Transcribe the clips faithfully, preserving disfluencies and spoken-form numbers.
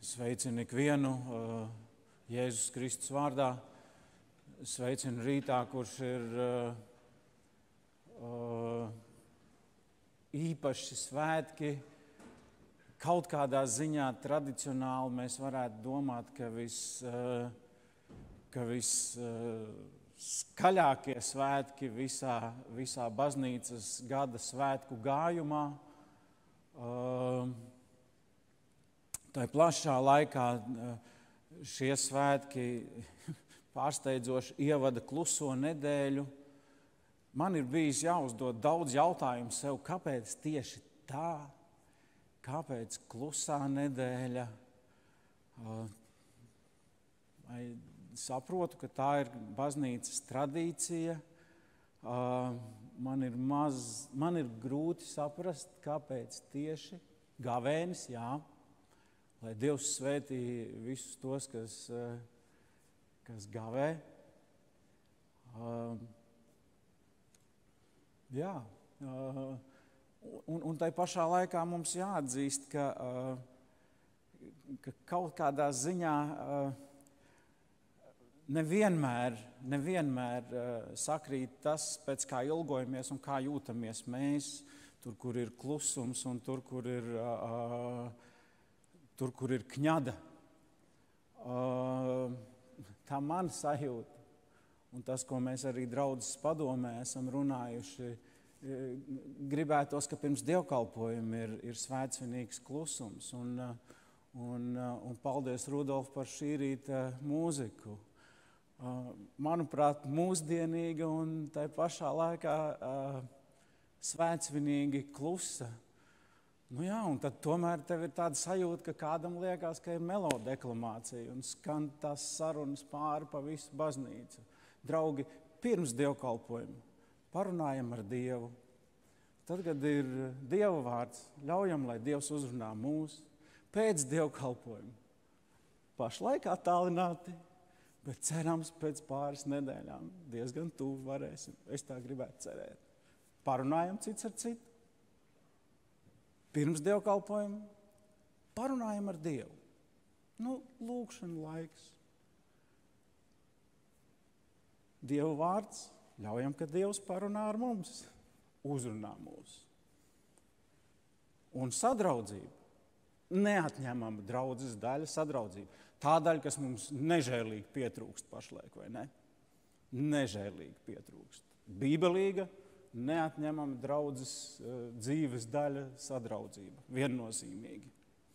Sveicinu ikvienu uh, Jēzus Kristus vārdā. Sveicinu rītā, kurš ir uh, uh, īpaši svētki. Kaut kādā ziņā tradicionāli mēs varētu domāt, ka vis, uh, ka vis uh, skaļākie svētki visā, visā baznīcas gada svētku gājumā. Uh, Tā plašā laikā šie svētki pārsteidzoši ievada kluso nedēļu. Man ir bijis jāuzdod daudz jautājumu sev, kāpēc tieši tā, kāpēc klusā nedēļa. Vai saprotu, ka tā ir baznīcas tradīcija. Man ir, maz, man ir grūti saprast, kāpēc tieši gavēnis, jā. Lai Dievs svētī visus tos, kas, kas gavē. Uh, jā, uh, un, un tai pašā laikā mums jāatzīst, ka, uh, ka kaut kādā ziņā uh, nevienmēr, nevienmēr uh, sakrīt tas, pēc kā ilgojamies un kā jūtamies mēs, tur, kur ir klusums un tur, kur ir... Uh, Tur, kur ir kņada, tā man sajūta, un tas, ko mēs arī draudzes padomē esam runājuši, gribētos, ka pirms dievkalpojuma ir, ir svētsvinīgs klusums, un, un, un paldies, Rudolf, par šī rīta mūziku. Manuprāt, mūsdienīga un tai pašā laikā svētsvinīgi klusa. Nu jā, un tad tomēr tev ir tāda sajūta, ka kādam liekas, ka ir melodeklamācija un skan tās sarunas pāri pa visu baznīcu. Draugi, pirms dievkalpojuma parunājam ar Dievu. Tad, kad ir Dieva vārds, ļaujam, lai Dievs uzrunā mūs. Pēc dievkalpojuma pašlaik attālināti, bet cerams pēc pāris nedēļām diezgan tuvu varēsim. Es tā gribētu cerēt. Parunājam cits ar citu. Pirms dievkalpojuma parunājam ar Dievu. Nu, lūkšana laiks. Dieva vārds, ļaujam, ka Dievs parunā ar mums, uzrunā mūs. Un sadraudzība, neatņemama draudzes daļa sadraudzība. Tā daļa, kas mums nežēlīgi pietrūkst pašlaik, vai ne? Nežēlīgi pietrūkst. Bībelīga, neatņemama draudzes uh, dzīves daļa sadraudzība, viennozīmīgi.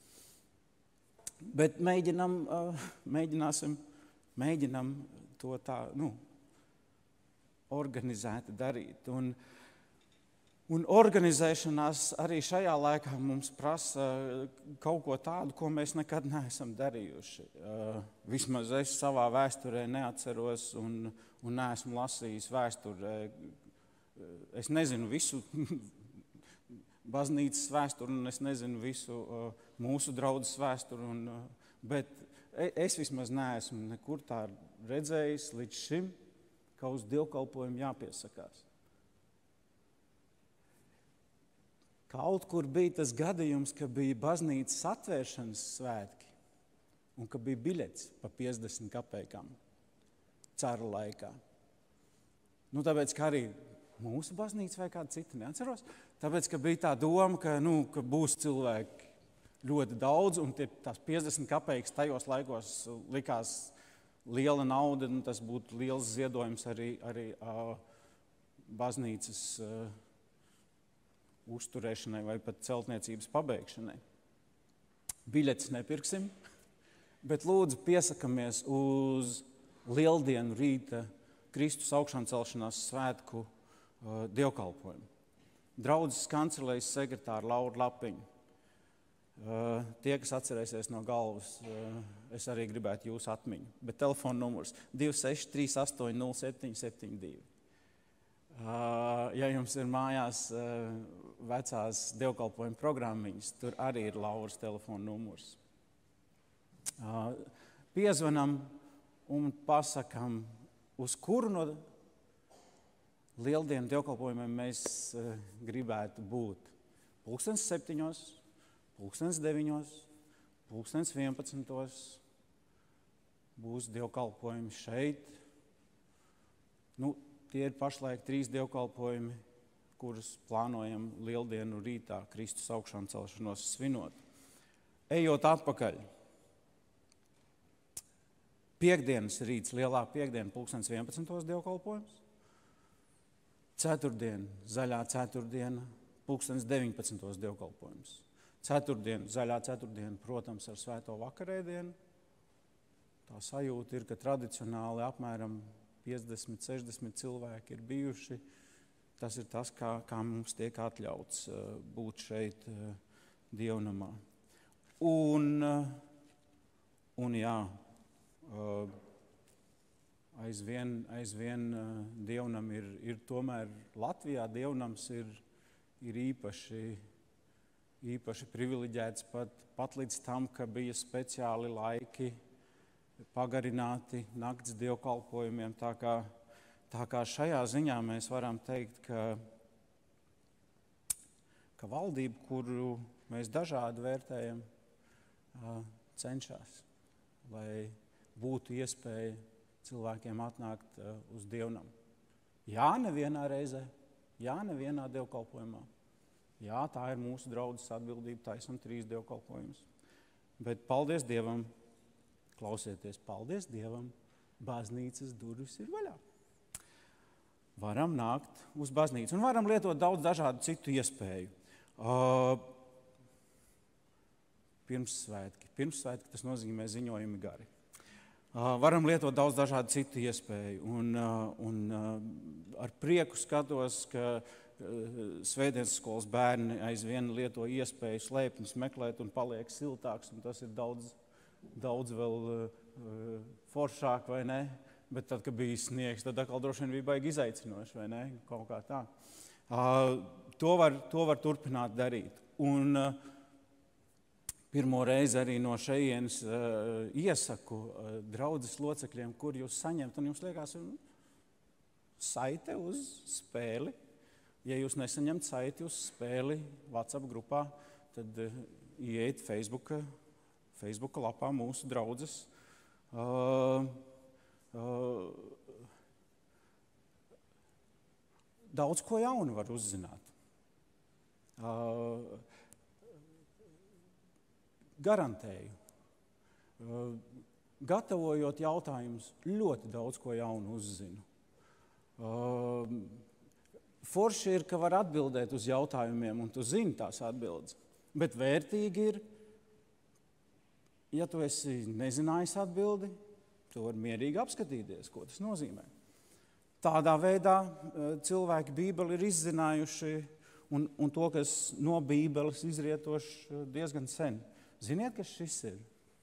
Bet mēģinam, uh, mēģināsim, mēģinam to tā, nu, organizēti darīt. Un, un organizēšanās arī šajā laikā mums prasa kaut ko tādu, ko mēs nekad neesam darījuši. Uh, vismaz es savā vēsturē neatceros un, un neesmu lasījis vēsturē. Es nezinu visu baznīcas vēsturi, un es nezinu visu uh, mūsu draudzes vēsturi, un, uh, bet es vismaz neesmu nekur tā redzējis līdz šim, ka uz dievkalpojumu jāpiesakās. Kaut kur bija tas gadījums, ka bija baznīcas atvēršanas svētki, un ka bija biļets pa piecdesmit kapeikām cara laikā. Nu, tāpēc, ka arī mūsu baznīca vai kāda cita, neatceros. Tāpēc, ka bija tā doma, ka, nu, ka būs cilvēki ļoti daudz, un tie, tās piecdesmit kapeikas tajos laikos likās liela nauda, un tas būtu liels ziedojums arī, arī uh, baznīcas uh, uzturēšanai vai pat celtniecības pabeigšanai. Biļetes nepirksim, bet lūdzu piesakamies uz lieldienu rīta Kristus augšāmcelšanās svētku Uh, dievkalpojumu. Draudzes kancelējas sekretāra Laura Lapiņa. Uh, tie, kas atcerēsies no galvas, uh, es arī gribētu jūsu atmiņu. Bet telefona numurs divi seši trīs astoņi nulle septiņi septiņi divi. Uh, ja jums ir mājās uh, vecās dievkalpojuma programmiņas, tur arī ir Lauras telefona numurs. Uh, piezvanam un pasakam, uz kuru no lieldienu dievkalpojumiem mēs uh, gribētu būt. Pulkstens septiņos, pulkstens deviņos, pulkstens vienpadsmitos būs dievkalpojumi šeit. Nu, tie ir pašlaik trīs dievkalpojumi, kurus plānojam lieldienu rītā Kristus augšām celšanos svinot. Ejot atpakaļ. Piektdienas rīts, lielā piekdiena, pulkstens vienpadsmitos dievkalpojums. Ceturtdien, zaļā ceturtdiena, pulkstens deviņpadsmitos dievkalpojums. Ceturtdien, zaļā ceturtdiena, protams, ar svēto vakarēdienu. Tā sajūta ir, ka tradicionāli apmēram piecdesmit sešdesmit cilvēki ir bijuši. Tas ir tas, kā, kā mums tiek atļauts uh, būt šeit uh, dievnamā. Un, uh, un jā, uh, aizvien, aizvien uh, dievnam ir, ir tomēr Latvijā dievnams ir, ir īpaši, īpaši privileģēts pat, pat līdz tam, ka bija speciāli laiki pagarināti nakts dievkalpojumiem. Tā kā, tā kā šajā ziņā mēs varam teikt, ka, ka valdība, kuru mēs dažādi vērtējam, cenšas, lai būtu iespēja cilvēkiem atnākt uz dievnamu. Jā, nevienā reizē, jā, nevienā dievkalpojumā. Jā, tā ir mūsu draudzes atbildība, taisam trīs dievkalpojumus. Bet paldies Dievam, klausieties, paldies Dievam, baznīcas durvis ir vaļā. Varam nākt uz baznīcu un varam lietot daudz dažādu citu iespēju. Uh, pirmssvētki. Pirmssvētki tas nozīmē ziņojumi gari. Uh, varam lietot daudz dažādu citu iespēju. Un, uh, un uh, ar prieku skatos, ka uh, svētdienas skolas bērni aizvien lieto iespēju slēpnes meklēt un paliek siltāks. Un tas ir daudz daudz vēl uh, foršāk, vai ne? Bet tad, kad bija sniegs, tad atkal droši vien bija baigi izaicinoši, vai ne? Kaut kā tā. Uh, to, var, to var turpināt darīt. Un uh, pirmo reizi arī no šejienes uh, iesaku uh, draudzes locekļiem, kur jūs saņemt, un jums liekas um, saite uz spēli. Ja jūs nesaņemt saiti uz spēli WhatsApp grupā, tad uh, ieiet Facebooka Facebooka lapā mūsu draudzes. Uh, uh, daudz ko jaunu var uzzināt. Uh, garantēju. Uh, gatavojot jautājumus, ļoti daudz ko jaunu uzzinu. Uh, forši ir, ka var atbildēt uz jautājumiem, un tu zini tās atbildes. Bet vērtīgi ir, ja tu esi nezinājis atbildi, tu vari mierīgi apskatīties, ko tas nozīmē. Tādā veidā cilvēki Bībeli ir izzinājuši un, un to, kas no Bībeles izrietoši diezgan sen. Ziniet, kas šis ir?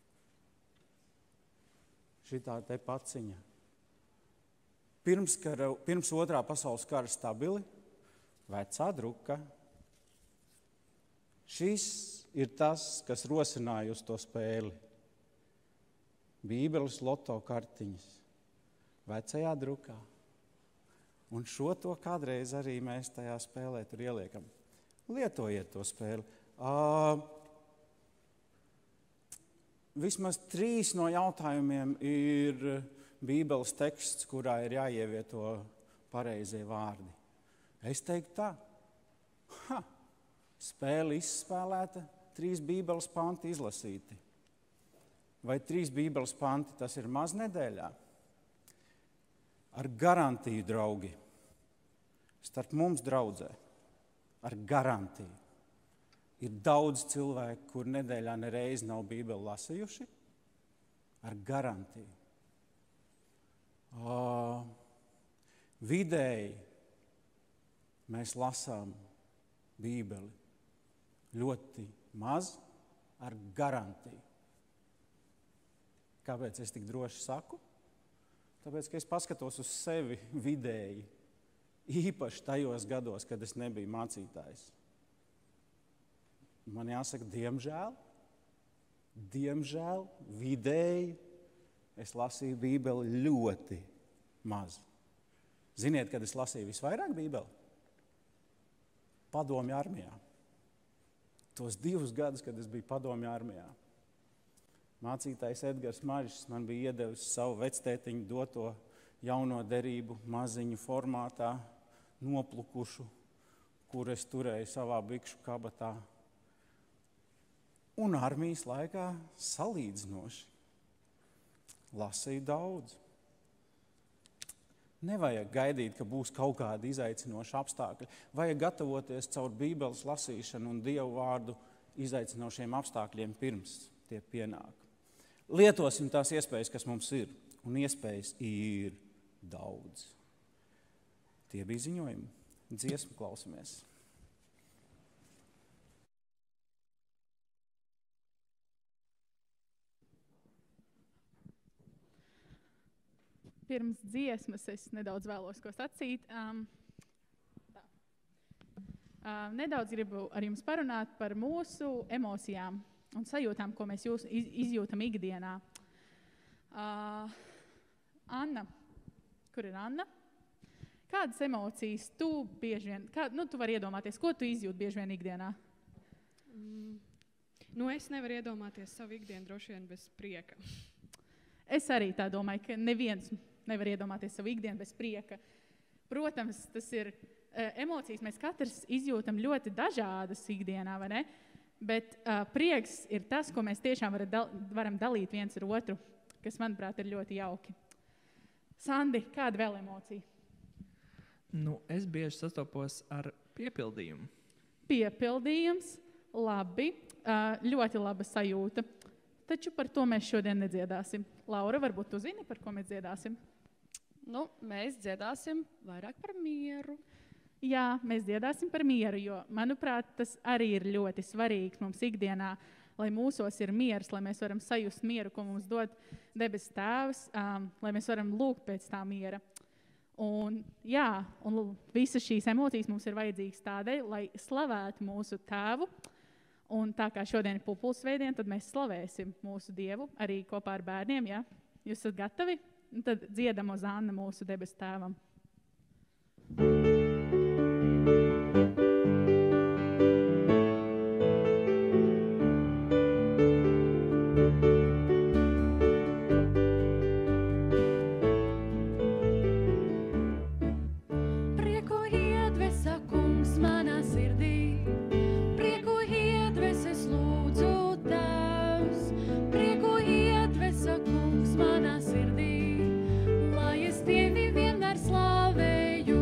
Šitā te paciņa. Pirms, kara, pirms otrā pasaules kara stabili, vecā druka. Šis ir tas, kas rosināja uz to spēli. Bībeles loto kartiņas vecajā drukā. Un šo to kādreiz arī mēs tajā spēlē tur ieliekam. Lietojiet to spēli. Uh, vismaz trīs no jautājumiem ir Bībeles teksts, kurā ir jāievieto pareizie vārdi. Es teiktu tā. Ha! Spēle izspēlēta, trīs Bībeles panti izlasīti. Vai trīs Bībeles panti, tas ir maz nedēļā? Ar garantiju, draugi, starp mums draudzē, ar garantiju. Ir daudz cilvēku, kur nedēļā nereiz nav Bībeli lasījuši, ar garantiju. Uh, vidēji mēs lasām Bībeli ļoti maz, ar garantiju. Kāpēc es tik droši saku? Tāpēc, ka es paskatos uz sevi vidēji, īpaši tajos gados, kad es nebiju mācītājs. Man jāsaka, diemžēl, diemžēl, vidēji es lasīju Bībeli ļoti maz. Ziniet, kad es lasīju visvairāk Bībeli? Padomju armijā. Tos divus gadus, kad es biju padomju armijā. Mācītājs Edgars Marišs man bija iedevis savu vectētiņu doto jauno derību maziņu formātā, noplukušu, kur es turēju savā bikšu kabatā. Un armijas laikā salīdzinoši lasīju daudz. Nevajag gaidīt, ka būs kaut kādi izaicinoši apstākļi. Vajag gatavoties caur Bībeles lasīšanu un Dievu vārdu izaicinošiem apstākļiem pirms tie pienāk. Lietosim tās iespējas, kas mums ir, un iespējas ir daudz. Tie bija ziņojumi. Dziesmu klausamies. Pirms dziesmas es nedaudz vēlos ko sacīt. Um, tā. Uh, nedaudz gribu ar jums parunāt par mūsu emocijām un sajūtām, ko mēs jūs, iz, izjūtam ikdienā. Uh, Anna, kur ir Anna? Kādas emocijas tu bieži vien, kā, nu, tu vari iedomāties, ko tu izjūti bieži vien ikdienā? Mm. Nu, es nevaru iedomāties savu ikdienu droši vien bez prieka. Es arī tā domāju, ka neviens nevar iedomāties savu ikdienu bez prieka. Protams, tas ir uh, emocijas, mēs katrs izjūtam ļoti dažādas ikdienā, vai ne? Bet uh, prieks ir tas, ko mēs tiešām varam, dal- varam dalīt viens ar otru, kas, manuprāt, ir ļoti jauki. Sandi, kāda vēl emocija? Nu, es bieži sastopos ar piepildījumu. Piepildījums, labi, uh, ļoti laba sajūta. Taču par to mēs šodien nedziedāsim. Laura, varbūt tu zini, par ko mēs dziedāsim? Nu, mēs dziedāsim vairāk par mieru. Jā, mēs dziedāsim par mieru, jo, manuprāt, tas arī ir ļoti svarīgs mums ikdienā, lai mūsos ir miers, lai mēs varam sajust mieru, ko mums dod debes tēvs, um, lai mēs varam lūgt pēc tā miera. Un, jā, un visas šīs emocijas mums ir vajadzīgas tādēļ, lai slavētu mūsu tēvu. Un tā kā šodien ir pupules svētdiena, tad mēs slavēsim mūsu Dievu arī kopā ar bērniem. Ja? Jūs esat gatavi? Un tad dziedam Ozanna mūsu debes tēvam. Prieku iedvesa kungs manā sirdī, prieku iedveses lūdzu Tēvs, prieku iedvesa kungs manā sirdī, lai es Tevi vienmēr slavēju.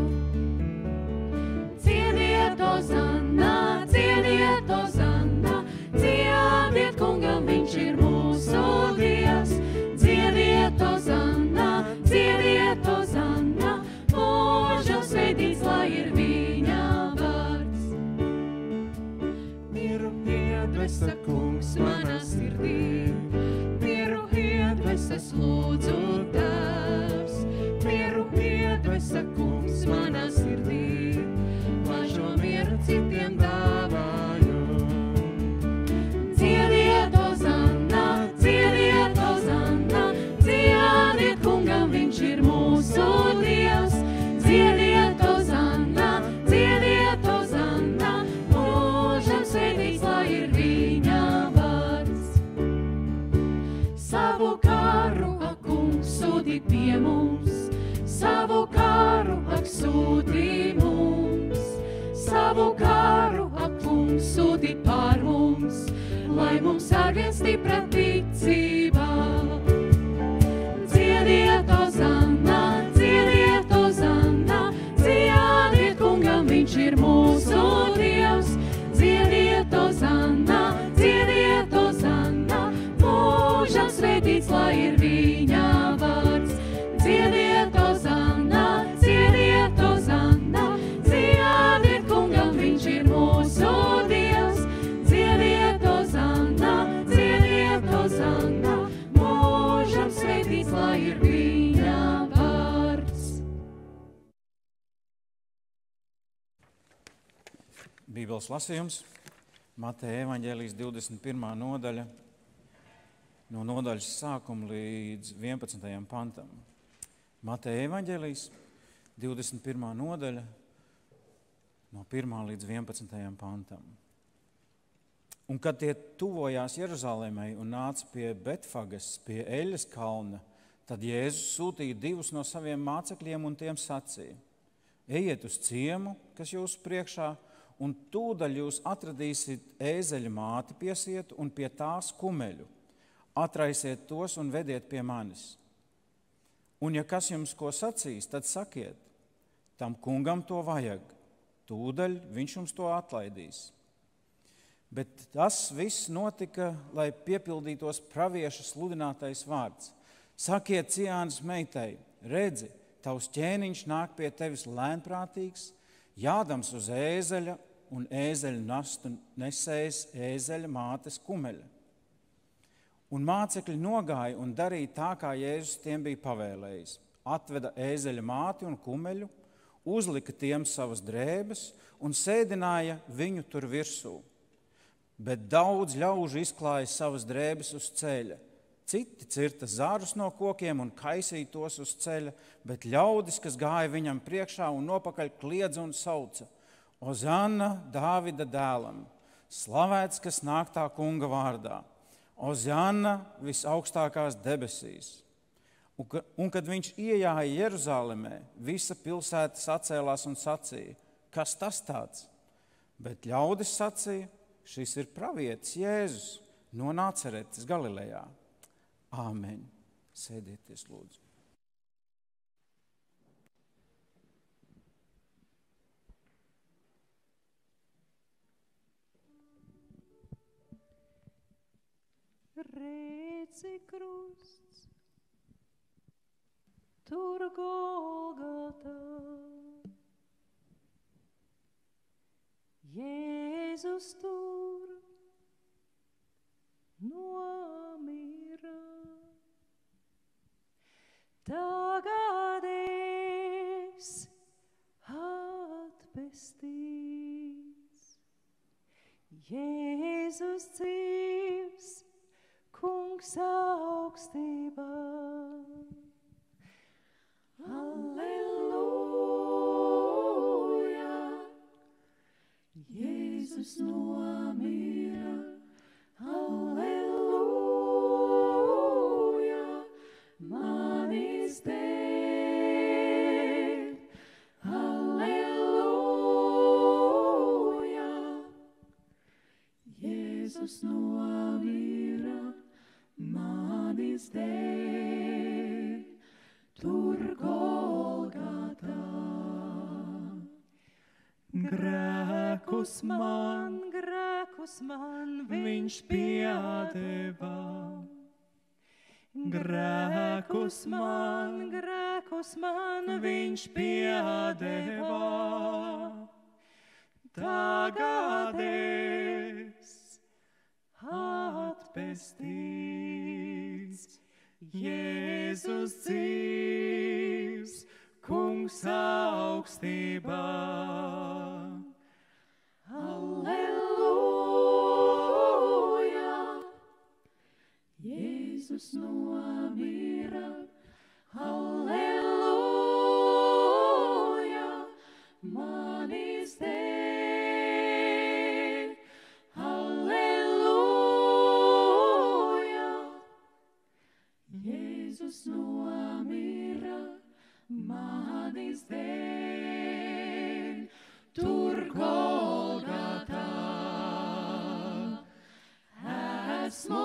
Ciediet Ozanna, ciediet Ozanna, ciediet kungam, viņš ir mūsu Dievs. Ciediet Ozanna, ciediet Ozanna, mūžam svētīts, lai ir viņa vārds. Mieru iedvesa kungs manā sirdī, mieru iedvesas lūdzu Tēvs, mieru iedvesa kungs manā sirdī, lai šo mieru citiem dāvāju. Ciediet Ozanna, ciediet Ozanna, ciediet kungam, viņš ir mūsu Dievs. Ciediet Ozanna, ciediet Ozanna, mūžam svētīts, lai ir viņa vārds. Savu karu, ak, kungs, sūti pie mums, savu karu, ak, sūti mums, savu karu, ak, kungs, sūti pār mums, lai mums arvien stipra ticībā. Ciediet Ozanna, ciediet Ozanna, ciediet kungam, viņš ir mūsu Dievs. Ciediet Ozanna, ciediet Ozanna, mūžam svētīts, lai ir viņa vārds. Ciediet Ozanna, ciediet Ozanna, ciediet kungam, viņš ir mūsu Dievs. Ciediet Ozanna, ciediet Ozanna, mūžam svētīts, lai ir viņa vārds. Bībeles lasījums, Mateja evaņģēlijas divdesmit pirmā nodaļa, no nodaļas sākuma līdz vienpadsmitajam pantam. Mateja evaņģēlijas divdesmit pirmā nodaļa, no pirmā līdz vienpadsmitajam pantam. Un kad tie tuvojās Jeruzālēmai un nāca pie Betfagas, pie Eļas kalna, tad Jēzus sūtīja divus no saviem mācekļiem un tiem sacīja: ejiet uz ciemu, kas jūsu priekšā, un tūdaļ jūs atradīsiet ēzeļa māti piesietu un pie tās kumeļu. Atraisiet tos un vediet pie manis. Un ja kas jums ko sacīs, tad sakiet, tam kungam to vajag, tūdaļ viņš jums to atlaidīs. Bet tas viss notika, lai piepildītos pravieša sludinātais vārds. Sakiet Ciānas meitai, redzi, tavs ķēniņš nāk pie tevis lēnprātīgs, jādams uz ēzeļa un ēzeļu nastu nesējis ēzeļa mātes kumeļa. Un mācekļi nogāja un darīja tā, kā Jēzus tiem bija pavēlējis. Atveda ēzeļa māti un kumeļu, uzlika tiem savas drēbes un sēdināja viņu tur virsū. Bet daudz ļaužu izklāja savas drēbes uz ceļa. Citi cirta zarus no kokiem un kaisīja tos uz ceļa, bet ļaudis, kas gāja viņam priekšā un nopakaļ, kliedza un sauca: Ozanna Dāvida dēlam, slavēts, kas nāk tā kunga vārdā. Ozanna visaugstākās debesīs. Un, ka, un kad viņš iejāja Jeruzālēmē, visa pilsēta sacēlās un sacīja: kas tas tāds? Bet ļaudis sacīja: šis ir pravietis Jēzus no Nacaretes Galilejā. Āmeņ. Sēdieties, lūdzu. Redzi krusts, tur Golgotā. Jēzus tur nomira. Tagad es atpestīts. Jēzus dzīvs, kungs augstībā. Alleluja! Jēzus nomira, alleluja, manis dēļ, alleluja. Jēzus nomira, manis dēļ, tur Golgatā. Grēkus man, grēkus man viņš piedeva. Grēkus man, grēkus man viņš piedeva. Tagad es atpestīts. Jēzus dzīvs, kungs augstībā. Alleluja! Jēzus nomira, alleluja, manis dēļ, alleluja. Jēzus nomira, manis dēļ, tur Golgatā. Esmu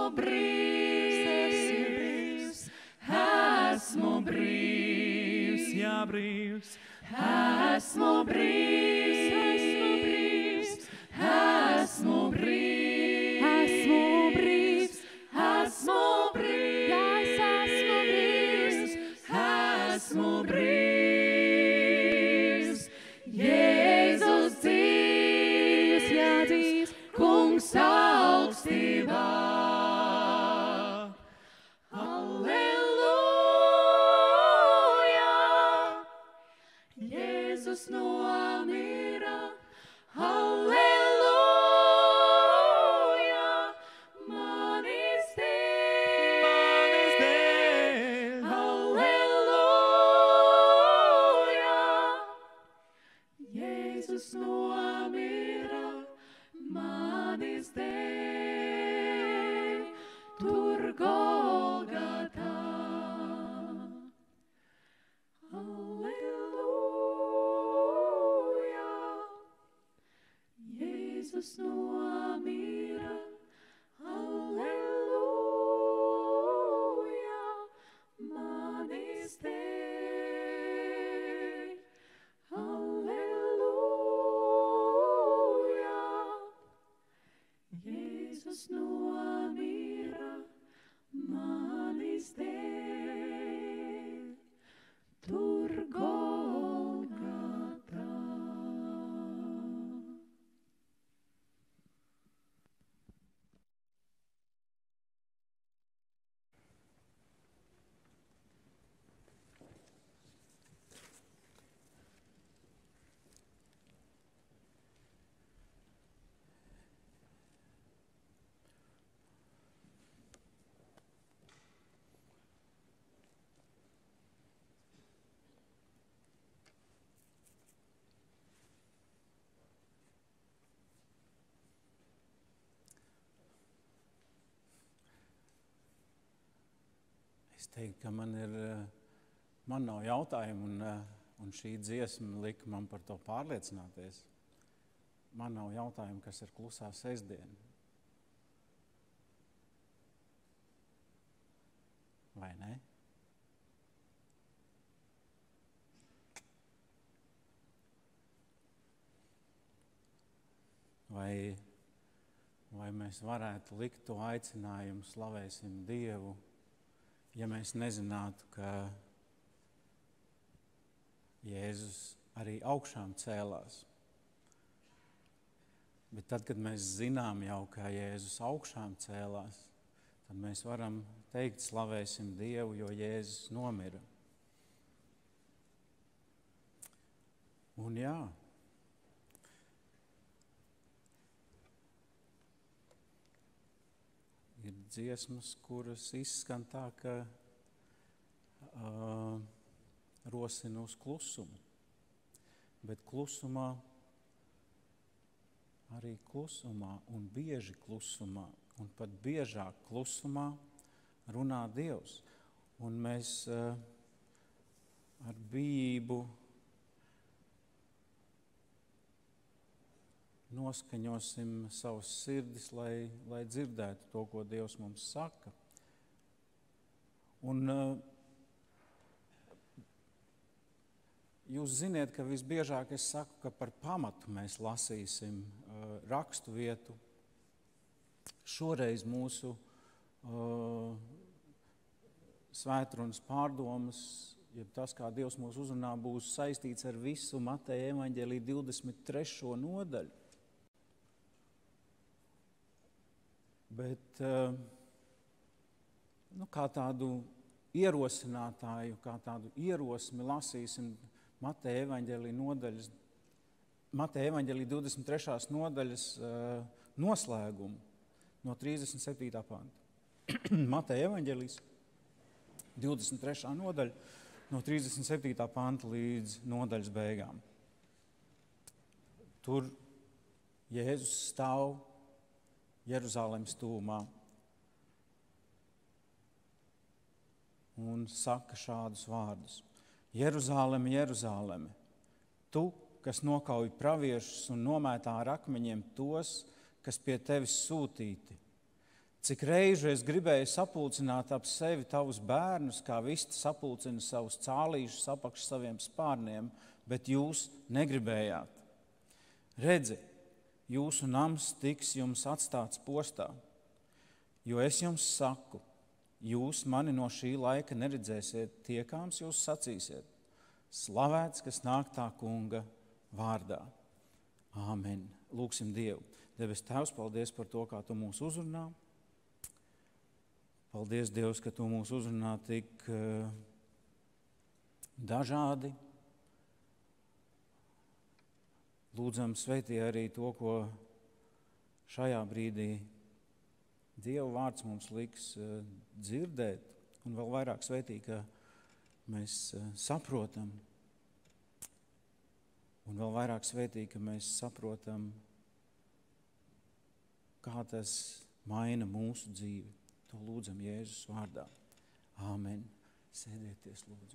brīvs, esmu brīvs, jā, brīvs. Esmu brīvs, esmu brīvs, esmu brīvs, esmu brīvs, jā, es esmu brīvs, esmu brīvs. Jēzus dzīvs, jā, dzīvs, kungs augstībā. Alleluja! Jēzus nomira, Jēzus nomira, Alleluja, manis dēļ, Alleluja, Jēzus nomira, manis dēļ, tur Golgatā. Es teiktu, ka man ir, man nav jautājumu, un, un šī dziesma lika man par to pārliecināties. Man nav jautājumu, kas ir klusā sestdiena. Vai ne? Vai, vai mēs varētu likt to aicinājumu, slavēsim Dievu, ja mēs nezinātu, ka Jēzus arī augšām cēlās. Bet tad, kad mēs zinām jau, ka Jēzus augšām cēlās, tad mēs varam teikt, slavēsim Dievu, jo Jēzus nomira. Un jā, ir dziesmas, kuras izskan tā, ka uh, rosina uz klusumu. Bet klusumā, arī klusumā un bieži klusumā, un pat biežāk klusumā runā Dievs. Un mēs uh, ar bijību noskaņosim savus sirdis, lai, lai dzirdētu to, ko Dievs mums saka. Un uh, jūs ziniet, ka visbiežāk es saku, ka par pamatu mēs lasīsim uh, rakstu vietu. Šoreiz mūsu uh, svētrunas pārdomas, ja tas, kā Dievs mūs uzrunā, būs saistīts ar visu Mateja evaņģēlija divdesmit trešo nodaļu. Bet nu, kā tādu ierosinātāju, kā tādu ierosmi lasīsim Mateja evaņģēlija nodaļas, Mateja evaņģēlija divdesmit trešās nodaļas uh, noslēgumu no trīsdesmit septītā panta. Mateja evaņģēlijas divdesmit trešā nodaļa no trīsdesmit septītā panta līdz nodaļas beigām. Tur Jēzus stāv Jeruzalemes tūmā un saka šādus vārdus. Jeruzaleme, Jeruzaleme, tu, kas nokauj praviešus un nomētā ar akmeņiem tos, kas pie tevis sūtīti. Cik reižu es gribēju sapulcināt ap sevi tavus bērnus, kā vista sapulcina savus cālīšus apakš saviem spārniem, bet jūs negribējāt. Redzi, jūsu nams tiks jums atstāts postā, jo es jums saku, jūs mani no šī laika neredzēsiet, tiekāms jūs sacīsiet, slavēts, kas nāk tā kunga vārdā. Āmen. Lūksim Dievu. Debes Tēvs, paldies par to, kā tu mūs uzrunā. Paldies, Dievs, ka tu mūs uzrunā tik uh, dažādi. Lūdzam, sveitī arī to, ko šajā brīdī Dieva vārds mums liks uh, dzirdēt, un vēl vairāk sveitī, ka mēs uh, saprotam, un vēl vairāk sveitī, ka mēs saprotam, kā tas maina mūsu dzīvi. To lūdzam Jēzus vārdā. Āmen. Sēdieties, lūdzu.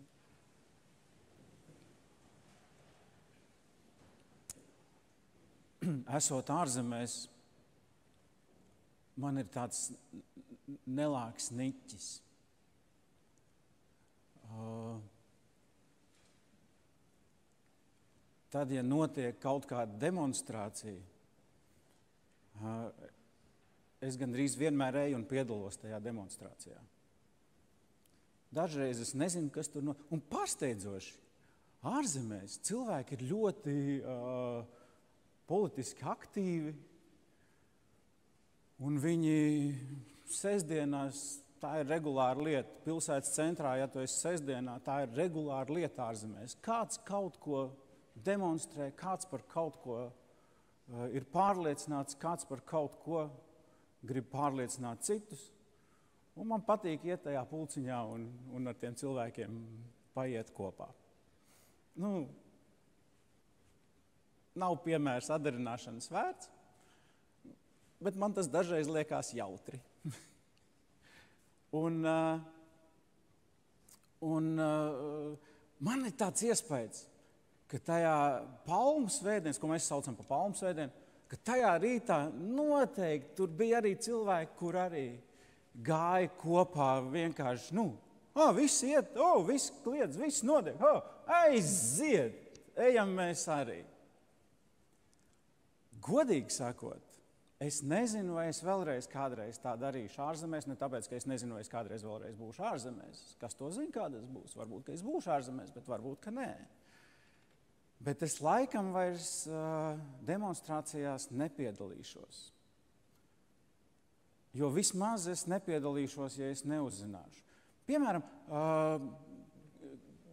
esot ārzemēs, man ir tāds nelāks niķis. Uh, tad, ja notiek kaut kāda demonstrācija, uh, es gandrīz vienmēr eju un piedalos tajā demonstrācijā. Dažreiz es nezinu, kas tur no... Un pārsteidzoši, ārzemēs cilvēki ir ļoti uh, politiski aktīvi, un viņi sestdienās, tā ir regulāra lieta, pilsētas centrā, ja tu esi sestdienā, tā ir regulāra lieta ārzemēs. Kāds kaut ko demonstrē, kāds par kaut ko uh, ir pārliecināts, kāds par kaut ko grib pārliecināt citus. Un man patīk iet tajā pulciņā un, un ar tiem cilvēkiem paiet kopā. Nu, nav piemērs atdarināšanas vērts, bet man tas dažreiz liekas jautri. un uh, un uh, man ir tāds iespējas, ka tajā palmu svētdienas, ko mēs saucam par palmu svētdienu, ka tajā rītā noteikti tur bija arī cilvēki, kur arī gāja kopā vienkārši, nu, oh, visi iet, oh, visi kliedz, visi notiek, oh, aiziet, ejam mēs arī. Godīgi sakot, es nezinu, vai es vēlreiz kādreiz tā darīšu ārzemēs, ne tāpēc, ka es nezinu, vai es kādreiz vēlreiz būšu ārzemēs. Kas to zina, kādas būs? Varbūt, ka es būšu ārzemēs, bet varbūt, ka nē. Bet es laikam vairs uh, demonstrācijās nepiedalīšos. Jo vismaz es nepiedalīšos, ja es neuzzināšu. Piemēram, uh,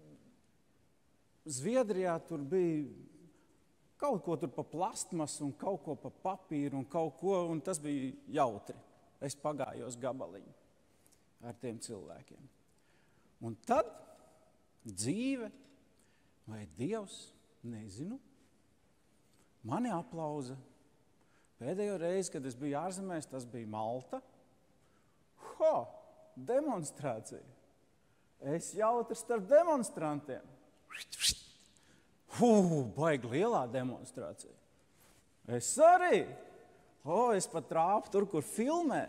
Zviedrijā tur bija kaut ko tur pa plastmasu un kaut ko pa papīru un kaut ko, un tas bija jautri. Es pagājos gabaliņu ar tiem cilvēkiem. Un tad dzīve vai Dievs, nezinu, mani aplauza. Pēdējo reizi, kad es biju ārzemēs, tas bija Malta. Ho, demonstrācija. Es jautru starp demonstrantiem. Hū, baigi lielā demonstrācija. Es arī. O, es pat trāpu tur, kur filmē.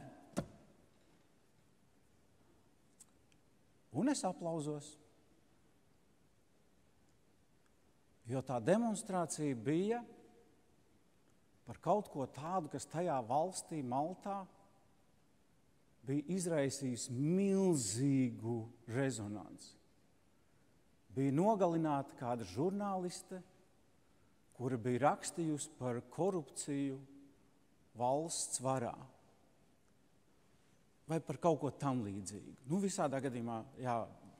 Un es aplauzos. Jo tā demonstrācija bija par kaut ko tādu, kas tajā valstī, Maltā, bija izraisījis milzīgu rezonanci. Bija nogalināta kāda žurnāliste, kura bija rakstījusi par korupciju valsts varā. Vai par kaut ko tam līdzīgu. Nu, visādā gadījumā, jā,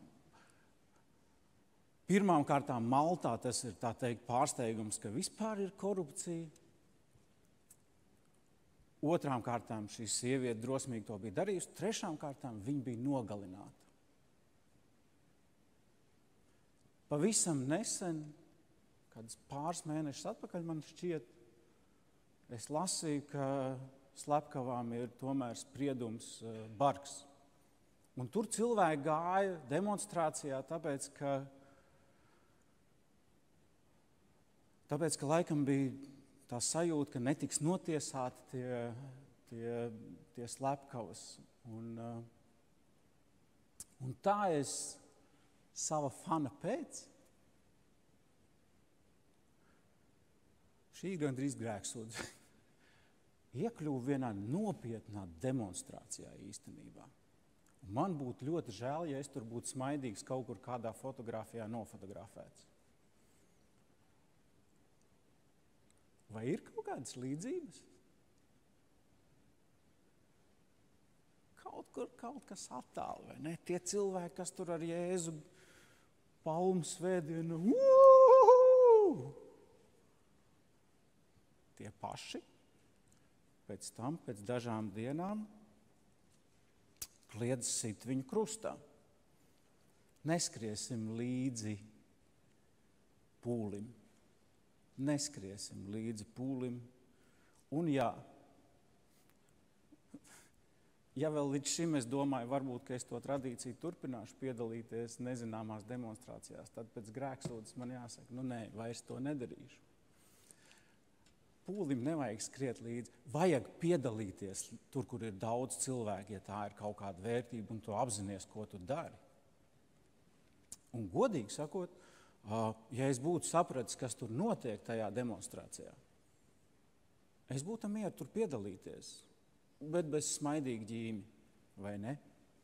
pirmām kārtām Maltā tas ir, tā teikt, pārsteigums, ka vispār ir korupcija. Otrām kārtām šī sieviete drosmīgi to bija darījusi. Trešām kārtām viņa bija nogalināta. Pavisam nesen, kāds pāris mēnešus atpakaļ, man šķiet, es lasīju, ka slepkavām ir tomēr spriedums uh, bargs. Un tur cilvēki gāja demonstrācijā, tāpēc, ka, tāpēc, ka laikam bija tā sajūta, ka netiks notiesāti tie, tie, tie slepkavas. Un, uh, un tā es sava fana pēc, šī gandrīz grēksūdze, iekļuvu vienā nopietnā demonstrācijā īstenībā. Un man būtu ļoti žēl, ja es tur būtu smaidīgs kaut kur kādā fotogrāfijā nofotografēts. Vai ir kaut kādas līdzības? Kaut kur kaut kas attāli, vai ne? Tie cilvēki, kas tur ar Jēzu palmu svētdienu, uuuuhu! Tie paši, pēc tam, pēc dažām dienām, kliedz sit viņu krustā. Neskriesim līdzi pūlim. Neskriesim līdzi pūlim. Un jā, ja vēl līdz šim es domāju, varbūt, ka es to tradīciju turpināšu piedalīties nezināmās demonstrācijās, tad pēc grēksūdzes man jāsaka, nu nē, vairs to nedarīšu. pūlim nevajag skriet līdzi. Vajag piedalīties tur, kur ir daudz cilvēku, ja tā ir kaut kāda vērtība un tu apzinies, ko tu dari. Un godīgi sakot, ja es būtu sapratis, kas tur notiek tajā demonstrācijā, es būtu mieru tur piedalīties, bet bez smaidīga ģīmi, vai ne?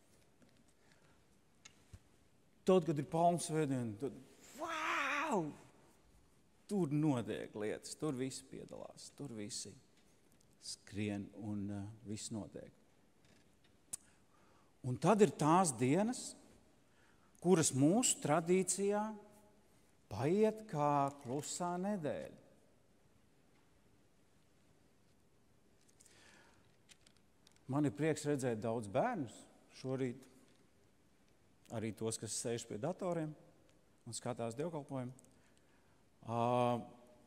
Tad, kad ir Palmu svētdiena, tad wow! Tur notiek lietas, tur visi piedalās, tur visi skrien un uh, viss notiek. Un tad ir tās dienas, kuras mūsu tradīcijā paiet kā klusā nedēļa. Man ir prieks redzēt daudz bērnus šorīt, arī tos, kas sēž pie datoriem un skatās dievkalpojumu. Uh,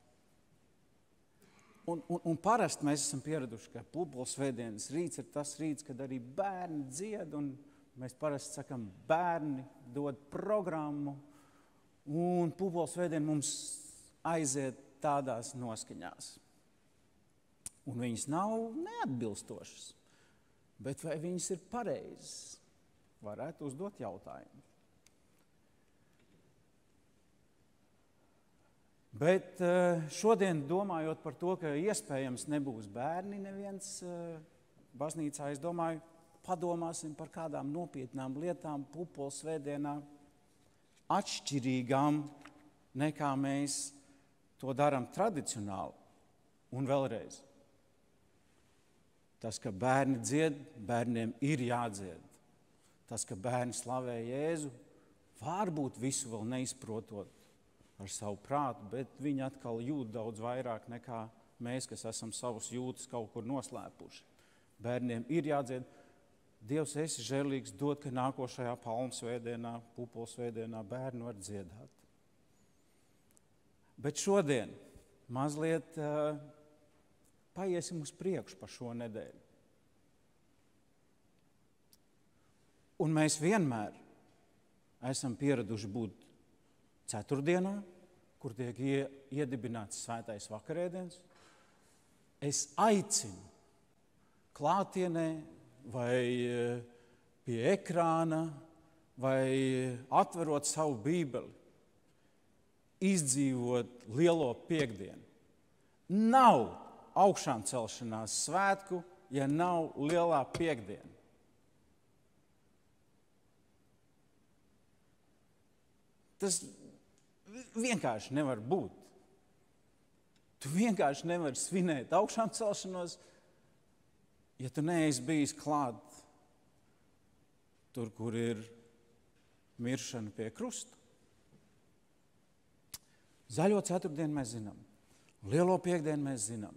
un, un, un parasti mēs esam pieraduši, ka pulpulsvētdienas rīts ir tas rīts, kad arī bērni dzied, un mēs parasti sakam, bērni dod programmu, un pulpulsvētdien mums aiziet tādās noskaņās. Un viņas nav neatbilstošas, bet vai viņas ir pareizas? Varētu uzdot jautājumu. Bet šodien, domājot par to, ka iespējams nebūs bērni neviens baznīcā, es domāju, padomāsim par kādām nopietnām lietām pulpulsvētdienā, atšķirīgām nekā mēs to darām tradicionāli. Un vēlreiz, tas, ka bērni dzied, bērniem ir jādzied. Tas, ka bērni slavē Jēzu, varbūt visu vēl neizprotot ar savu prātu, bet viņi atkal jūt daudz vairāk nekā mēs, kas esam savus jūtas kaut kur noslēpuši. Bērniem ir jādzied, Dievs esi žēlīgs, dod, ka nākošajā Palmu svētdienā, pulpulsvētdienā bērni var dziedāt. Bet šodien mazliet uh, paiesim uz priekšu pa šo nedēļu. Un mēs vienmēr esam pieraduši būt ceturtdienā, kur tiek iedibināts svētais vakarēdiens. Es aicinu klātienē vai pie ekrāna vai atverot savu bībeli, izdzīvot lielo piekdienu. Nav augšām celšanās svētku, ja nav lielā piekdiena. Tas vienkārši nevar būt. Tu vienkārši nevari svinēt augšām celšanos, ja tu neesi bijis klāt tur, kur ir miršana pie krusta. Zaļo ceturtdienu mēs zinām, lielo piekdienu mēs zinām.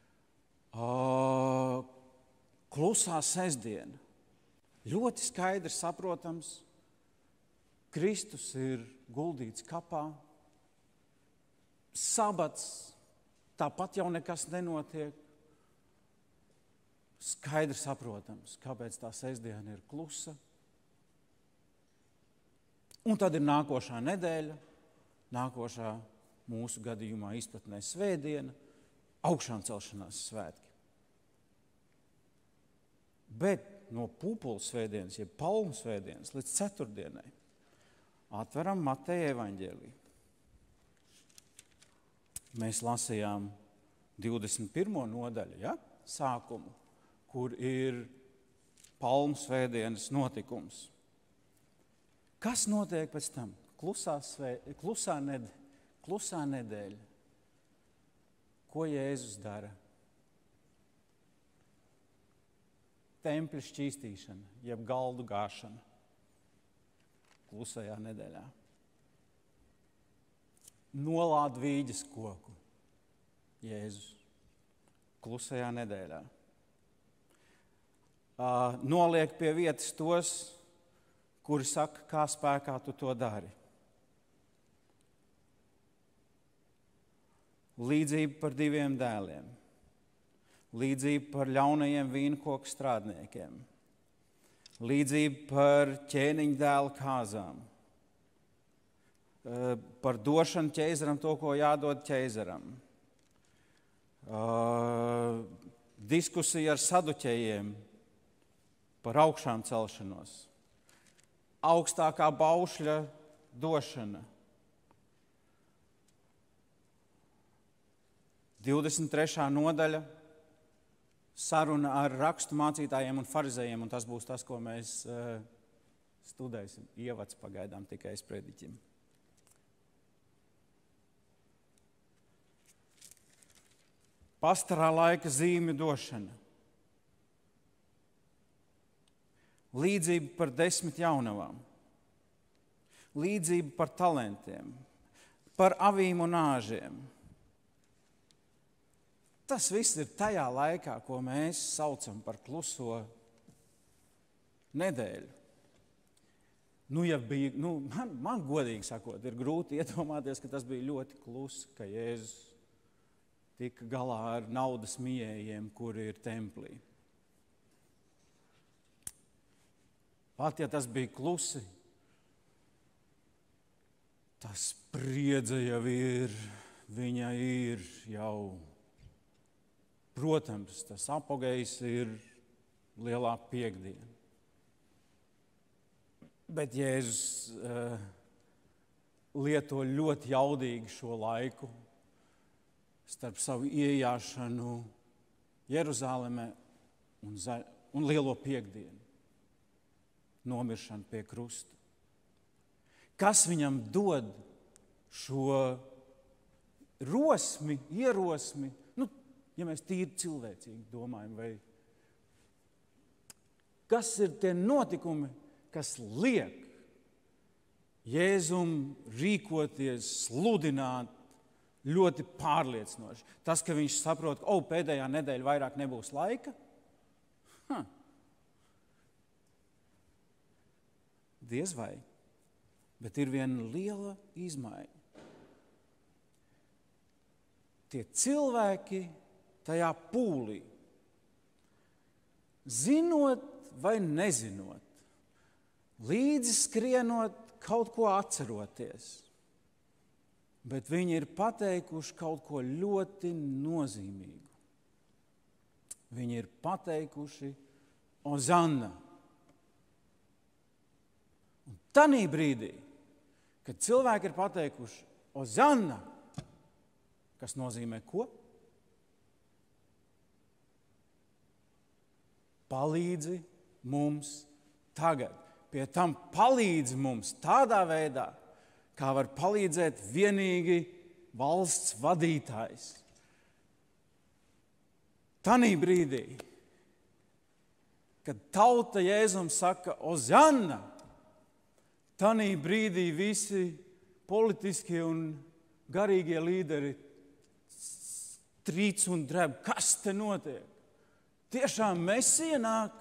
Uh, klusā sestdiena. Ļoti skaidrs, saprotams, Kristus ir guldīts kapā, sabats, tāpat jau nekas nenotiek. Skaidrs saprotams, kāpēc tā sestdiena ir klusa. Un tad ir nākošā nedēļa, nākošā mūsu gadījumā izpratnē svētdiena, augšām celšanās svētki. Bet no pulpulsvētdienas, jeb Palmu svētdienas līdz ceturtdienai atveram Mateja evaņģēliju. Mēs lasījām divdesmit pirmo nodaļu, ja? Sākumu, kur ir Palmu svētdienas notikums. Kas notiek pēc tam? Klusā, svē, klusā, ned, klusā nedēļa. Ko Jēzus dara? Tempļa šķīstīšana, jeb galdu gāšana. Klusajā nedēļā. Nolād vīģes koku. Jēzus. Klusajā nedēļā. Uh, noliek pie vietas tos, kuri saka, kā spēkā tu to dari. Līdzība par diviem dēliem. Līdzība par ļaunajiem vīnkoku strādniekiem. Līdzība par ķēniņa dēla kāzām, par došanu ķeizaram to, ko jādod ķeizaram, uh, diskusija ar saduķējiem par augšām celšanos, augstākā baušļa došana, divdesmit trešā nodaļa, saruna ar rakstu mācītājiem un farizējiem, un tas būs tas, ko mēs uh, studēsim. Ievads pagaidām tikai es prediķim. Pastarā laika zīmju došana. Līdzība par desmit jaunavām. Līdzība par talantiem. Par avīm un āžiem. Tas viss ir tajā laikā, ko mēs saucam par kluso nedēļu. Nu, ja bija, nu, man, man godīgi sakot, ir grūti iedomāties, ka tas bija ļoti klusi, ka Jēzus tika galā ar naudas mijējiem, kuri ir templī. Pat ja tas bija klusi, tas spriedze jau ir, viņa ir jau. Protams, tas apogejs ir lielā piekdiena. Bet Jēzus uh, lieto ļoti jaudīgi šo laiku starp savu iejāšanu Jeruzālemē un, za- un lielo piekdienu, nomiršanu pie krusta. Kas viņam dod šo rosmi, ierosmi? Nu, ja mēs tīri cilvēcīgi domājam, vai kas ir tie notikumi, kas liek Jēzum rīkoties, sludināt ļoti pārliecinoši. Tas, ka viņš saprot, ka oh, pēdējā nedēļa vairāk nebūs laika. Huh. Diez vai. Bet ir viena liela izmaiņa. Tie cilvēki tajā pūlī, zinot vai nezinot, līdzi skrienot, kaut ko atceroties, bet viņi ir pateikuši kaut ko ļoti nozīmīgu. Viņi ir pateikuši Ozanna. Un tanī brīdī, kad cilvēki ir pateikuši Ozanna, kas nozīmē ko? Palīdzi mums tagad. Pie tam palīdzi mums tādā veidā, kā var palīdzēt vienīgi valsts vadītājs. Tanī brīdī, kad tauta Jēzum saka Ozanna, tanī brīdī visi politiskie un garīgie līderi trīc un dreb. Kas te notiek? Tiešām Mesija nāk?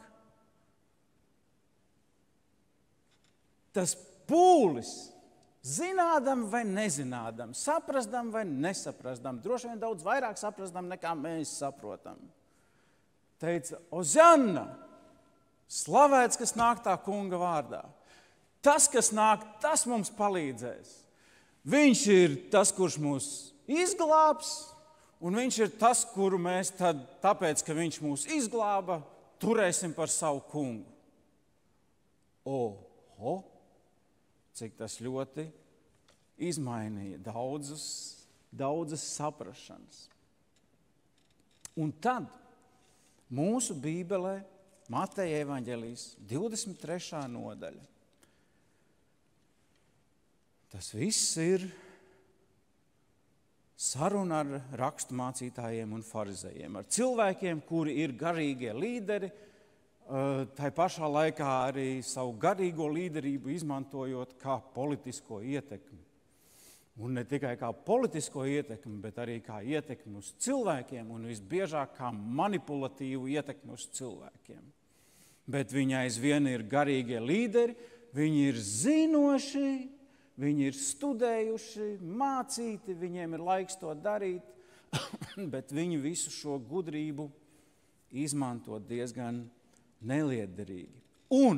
Tas pūlis, zinādam vai nezinādam, saprastam vai nesaprastam, droši vien daudz vairāk saprastam nekā mēs saprotam. Teica, Ozanna, slavēts, kas nāk tā kunga vārdā. Tas, kas nāk, tas mums palīdzēs. Viņš ir tas, kurš mūs izglābs, un viņš ir tas, kuru mēs tad, tāpēc, ka viņš mūs izglāba, turēsim par savu kungu. Oho! Cik tas ļoti izmainīja daudzus, daudzas saprašanas. Un tad mūsu Bībelē, Mateja evaņģēlijas divdesmit trešā nodaļa. Tas viss ir saruna ar raksturmācītājiem un farizējiem, ar cilvēkiem, kuri ir garīgie līderi, tai pašā laikā arī savu garīgo līderību izmantojot kā politisko ietekmi. Un ne tikai kā politisko ietekmi, bet arī kā ietekmi uz cilvēkiem un visbiežāk kā manipulatīvu ietekmi uz cilvēkiem. Bet viņi aizvien ir garīgie līderi, viņi ir zinoši, viņi ir studējuši, mācīti, viņiem ir laiks to darīt, bet viņi visu šo gudrību izmanto diezgan neliederīgi. Un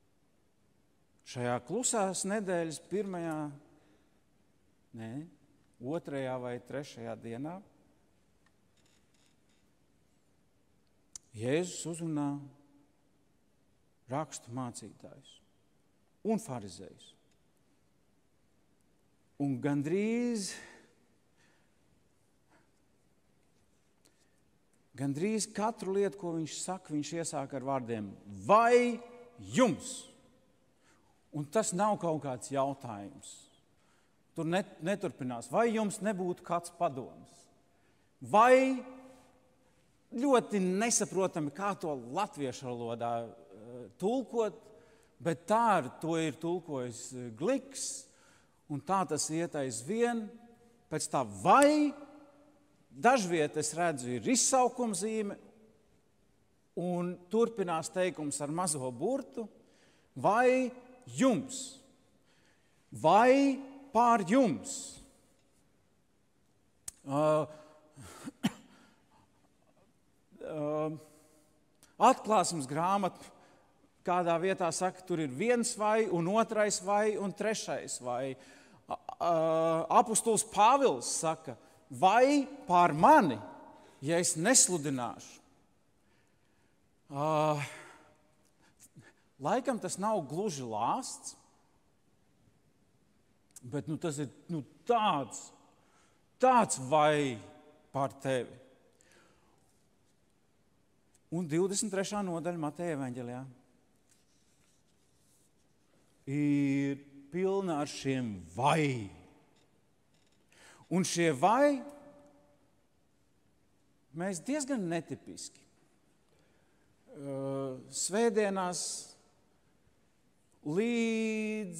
šajā klusās nedēļas pirmajā, nē, otrajā vai trešajā dienā Jēzus uzrunā rakstu mācītājus un farizējus. Un gandrīz, gandrīz katru lietu, ko viņš saka, viņš iesāk ar vārdiem vai jums. Un tas nav kaut kāds jautājums. Tur net, neturpinās. Vai jums nebūtu kāds padoms? Vai ļoti nesaprotami, kā to latviešu valodā uh, tulkot, bet tā ar to ir tulkojis Gliks, un tā tas iet aizvien. Pēc tā vai dažviet es redzu ir izsaukuma zīme, un turpinās teikums ar mazo burtu, vai jums, vai pār jums. Uh, uh, atklāsmes grāmata kādā vietā saka, tur ir viens vai, un otrais vai, un trešais vai. Uh, apostols Pāvils saka, vai pār mani, ja es nesludināšu. Uh, Laikam tas nav gluži lāsts, bet nu, tas ir nu, tāds, tāds vai pār tevi. Un divdesmit trešā nodaļa Mateja evaņģelijā ir pilna ar šiem vai. Un šie vai mēs diezgan netipiski. Uh, svētdienās līdz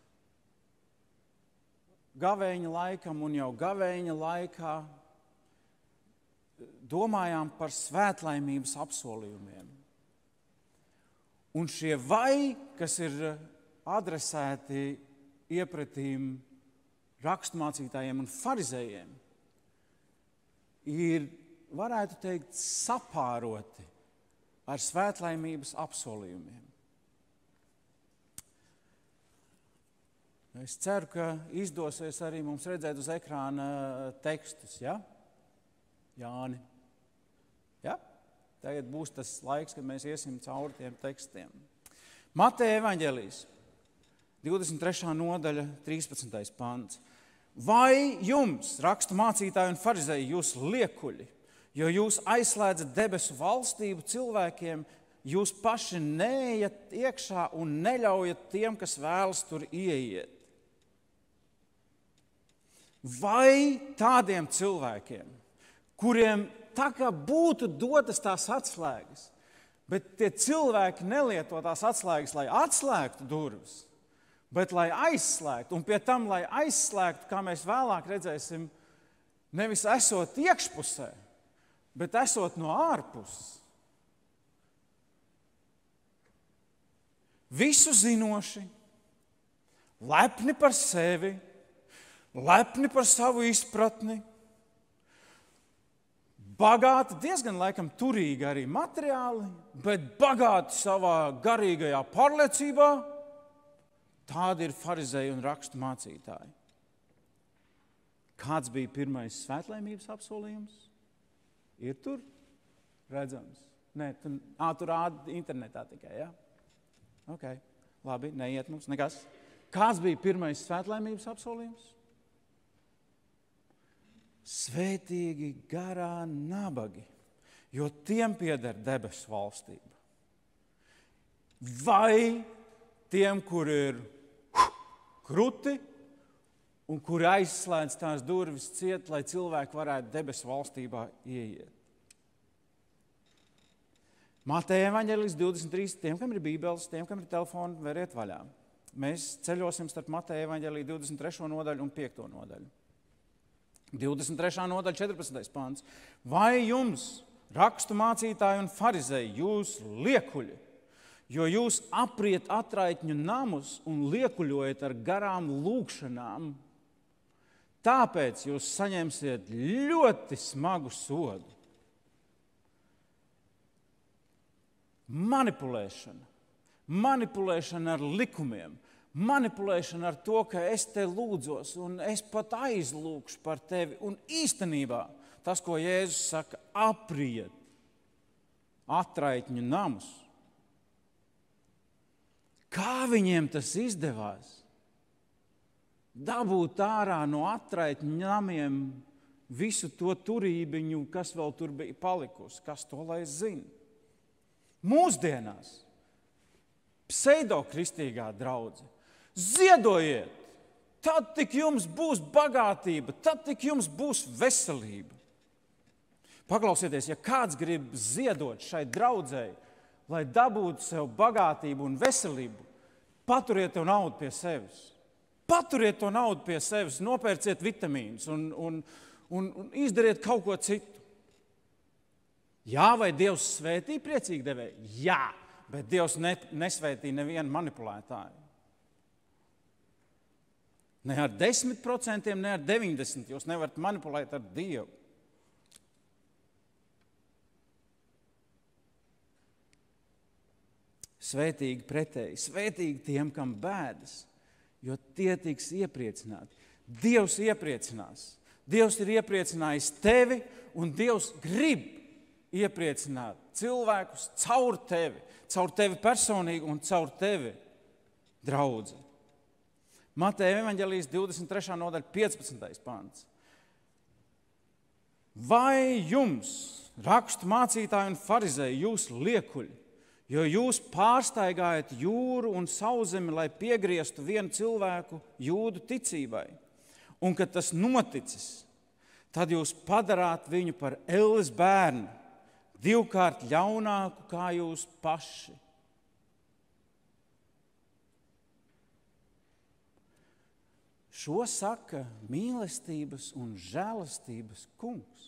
gavēņa laikam un jau gavēņa laikā domājām par svētlaimības apsolījumiem. Un šie vai, kas ir adresēti iepratīm raksturmācītājiem un farizējiem, ir, varētu teikt, sapāroti ar svētlaimības apsolījumiem. Es ceru, ka izdosies arī mums redzēt uz ekrāna tekstus, ja? Jāni. Ja? Tagad būs tas laiks, kad mēs iesim cauri tiem tekstiem. Mateja evaņģēlijs, divdesmit trešā nodaļa, trīspadsmitais pants. Vai jums, rakstu mācītāji un farizēji, jūs liekuļi, jo jūs aizslēdzat debesu valstību cilvēkiem, jūs paši neejat iekšā un neļaujat tiem, kas vēlas tur ieiet? Vai tādiem cilvēkiem, kuriem tā kā būtu dotas tās atslēgas, bet tie cilvēki nelieto tās atslēgas, lai atslēgtu durvis, bet lai aizslēgtu, un pie tam, lai aizslēgtu, kā mēs vēlāk redzēsim, nevis esot iekšpusē, bet esot no ārpuses. Visu zinoši, lepni par sevi, lepni par savu izpratni, bagāti, diezgan laikam turīgi arī materiāli, bet bagāti savā garīgajā pārliecībā. Tādi ir farizēji un rakstu mācītāji. Kāds bija pirmais svētlaimības apsolījums? Ir tur redzams. Nē, tu, ā, tur rāda internetā tikai, jā? Ja? Ok, labi, neiet mums nekas. Kāds bija pirmais svētlaimības apsolījums? Svētīgi garā nabagi, jo tiem pieder debesu valstība. Vai tiem, kur ir kruti un kuri aizslēdz tās durvis ciet, lai cilvēki varētu debesu valstībā ieiet. Mateja evaņģēlijs divdesmit trīs, tiem, kam ir bībeles, tiem, kam ir telefoni, veriet vaļā. Mēs ceļosim starp Mateja evaņģēliju divdesmit trešo nodaļu un piekto nodaļu. divdesmit trešā nodaļa, četrpadsmitais pants. Vai jums, rakstu mācītāji un farizēji, jūs liekuļi, jo jūs apriet atraitņu namus un liekuļojat ar garām lūgšanām, tāpēc jūs saņemsiet ļoti smagu sodu. Manipulēšana, manipulēšana ar likumiem, manipulēšana ar to, ka es te lūdzos un es pat aizlūkšu par tevi. Un īstenībā tas, ko Jēzus saka, apriet atraitņu namus. Kā viņiem tas izdevās? Dabūt ārā no atraitņu namiem visu to turībiņu, kas vēl tur bija palikusi, kas to lai zina. Mūsdienās pseidokristīgā draudze. Ziedojiet, tad tik jums būs bagātība, tad tik jums būs veselība. Paklausieties, ja kāds grib ziedot šai draudzei, lai dabūtu sev bagātību un veselību, paturiet to naudu pie sevis. Paturiet to naudu pie sevis, nopērciet vitamīnus un, un, un, un izdariet kaut ko citu. Jā, vai Dievs svētī priecīgi devēju? Jā, bet Dievs ne, nesvētī nevienu manipulētāju. Ne ar desmit procentiem, ne ar deviņdesmit. Jūs nevarat manipulēt ar Dievu. Svētīgi pretēji, svētīgi tiem, kam bēdas, jo tie tiks iepriecināti. Dievs iepriecinās. Dievs ir iepriecinājis tevi, un Dievs grib iepriecināt cilvēkus caur tevi, caur tevi personīgi un caur tevi, draudzi. Mateja evaņģēlijas divdesmit trešā nodaļa, piecpadsmitais pants. Vai jums, rakstu mācītāji un farizēji, jūs liekuļi, jo jūs pārstaigājat jūru un sauszemi, lai piegrieztu vienu cilvēku jūdu ticībai. Un, kad tas noticis, tad jūs padarāt viņu par elles bērnu, divkārt ļaunāku kā jūs paši. Šo saka mīlestības un žēlastības kungs.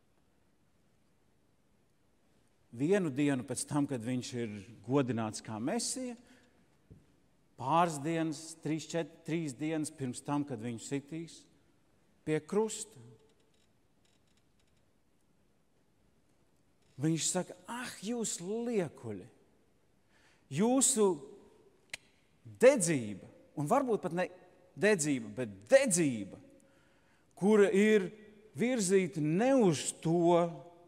Vienu dienu pēc tam, kad viņš ir godināts kā Mesija, pāris dienas, trīs, četri, trīs dienas pirms tam, kad viņu sitīs pie krusta. Viņš saka, ah, jūs liekuļi, jūsu dedzība, un varbūt pat ne dedzība, bet dedzība, kura ir virzīta ne uz to,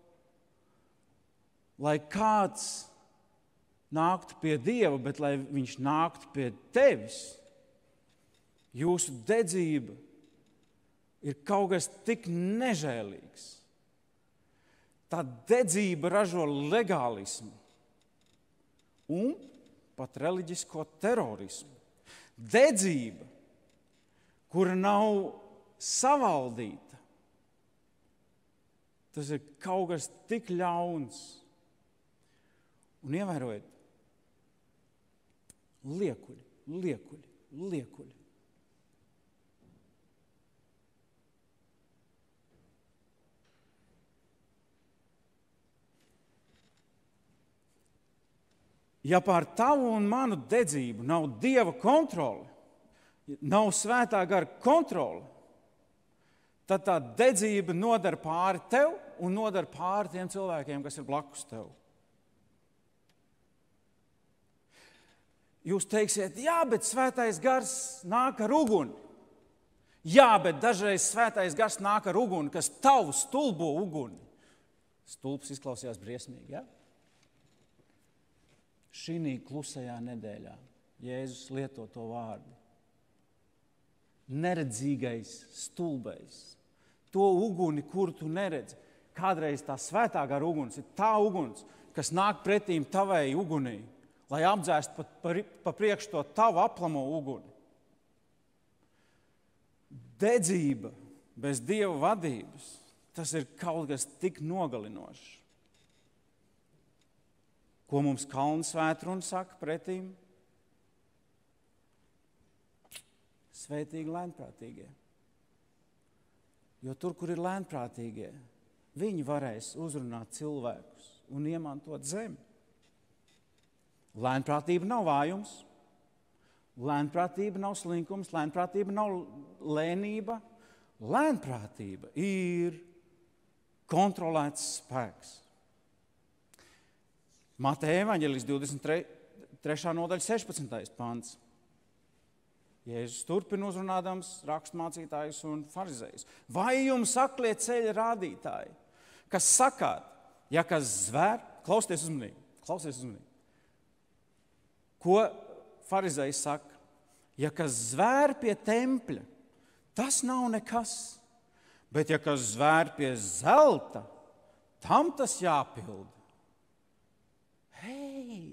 lai kāds nāktu pie Dieva, bet lai viņš nāktu pie tevis. Jūsu dedzība ir kaut kas tik nežēlīgs. Tā dedzība ražo legālismu un pat reliģisko terorismu. Dedzība, kura nav savaldīta, tas ir kaut kas tik ļauns. Un ievērojiet, liekuļi, liekuļi, liekuļi. Ja pār tavu un manu dedzību nav Dieva kontrole, nav svētā gara kontrole, tad tā dedzība nodara pāri tev un nodara pāri tiem cilvēkiem, kas ir blakus tev. Jūs teiksiet, jā, bet svētais gars nāk ar uguni. Jā, bet dažreiz svētais gars nāk ar uguni, kas tavu stulbo uguni. Stulbs izklausījās briesmīgi, jā? Šī klusajā nedēļā Jēzus lieto to vārdu. Neredzīgais stulbais. To uguni, kuru tu neredzi. Kādreiz tā svētā gara uguns ir tā uguns, kas nāk pretīm tavai ugunī, lai apdzēst pa, pa, pa priekšu to tavu aplamo uguni. Dedzība bez Dieva vadības, tas ir kaut kas tik nogalinošs. Ko mums Kalnu svētruna saka pretīm? Svētīgi lēnprātīgie. Jo tur, kur ir lēnprātīgie, viņi varēs uzrunāt cilvēkus un iemantot zemi. Lēnprātība nav vājums, lēnprātība nav slinkums, lēnprātība nav lēnība. Lēnprātība ir kontrolēts spēks. Mateja evaņģēlijas divdesmit trešā nodaļa, sešpadsmitais pants. Jēzus turpina uzrunādams raksturmācītājus un farizējus. Vai jums aklie ceļa rādītāji, kas sakāt, ja kas zvēr, klausieties uzmanīgi, klausieties uzmanīgi. Ko farizējs saka? Ja kas zvēr pie tempļa, tas nav nekas, bet ja kas zvēr pie zelta, tam tas jāpilda. Hei!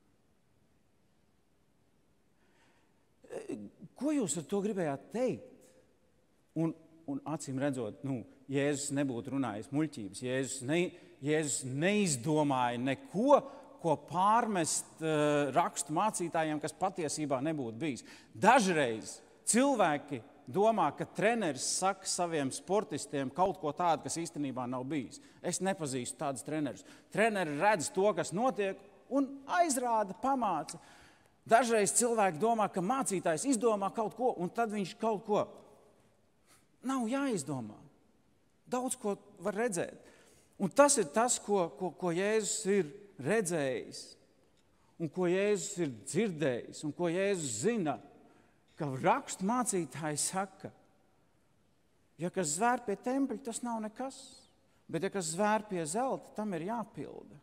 Ko jūs ar to gribējāt teikt? Un, un acīm redzot, nu, Jēzus nebūtu runājis muļķības. Jēzus, ne, Jēzus neizdomāja neko, ko pārmest uh, rakstu mācītājiem, kas patiesībā nebūtu bijis. Dažreiz cilvēki domā, ka treneris saka saviem sportistiem kaut ko tādu, kas īstenībā nav bijis. Es nepazīstu tādus trenerus. Treneri redz to, kas notiek, un aizrāda, pamāca. Dažreiz cilvēki domā, ka mācītājs izdomā kaut ko, un tad viņš kaut ko nav jāizdomā. Daudz ko var redzēt. Un tas ir tas, ko, ko, ko Jēzus ir redzējis, un ko Jēzus ir dzirdējis, un ko Jēzus zina, ka rakstu mācītāji saka, ja kas zvēr pie tempļa, tas nav nekas, bet ja kas zvēr pie zelta, tam ir jāpilda.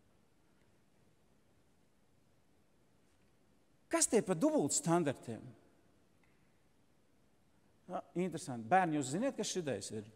Kas tie pa dubultstandartiem? Ja, interesanti. Bērni, jūs ziniet, kas šidējs ir?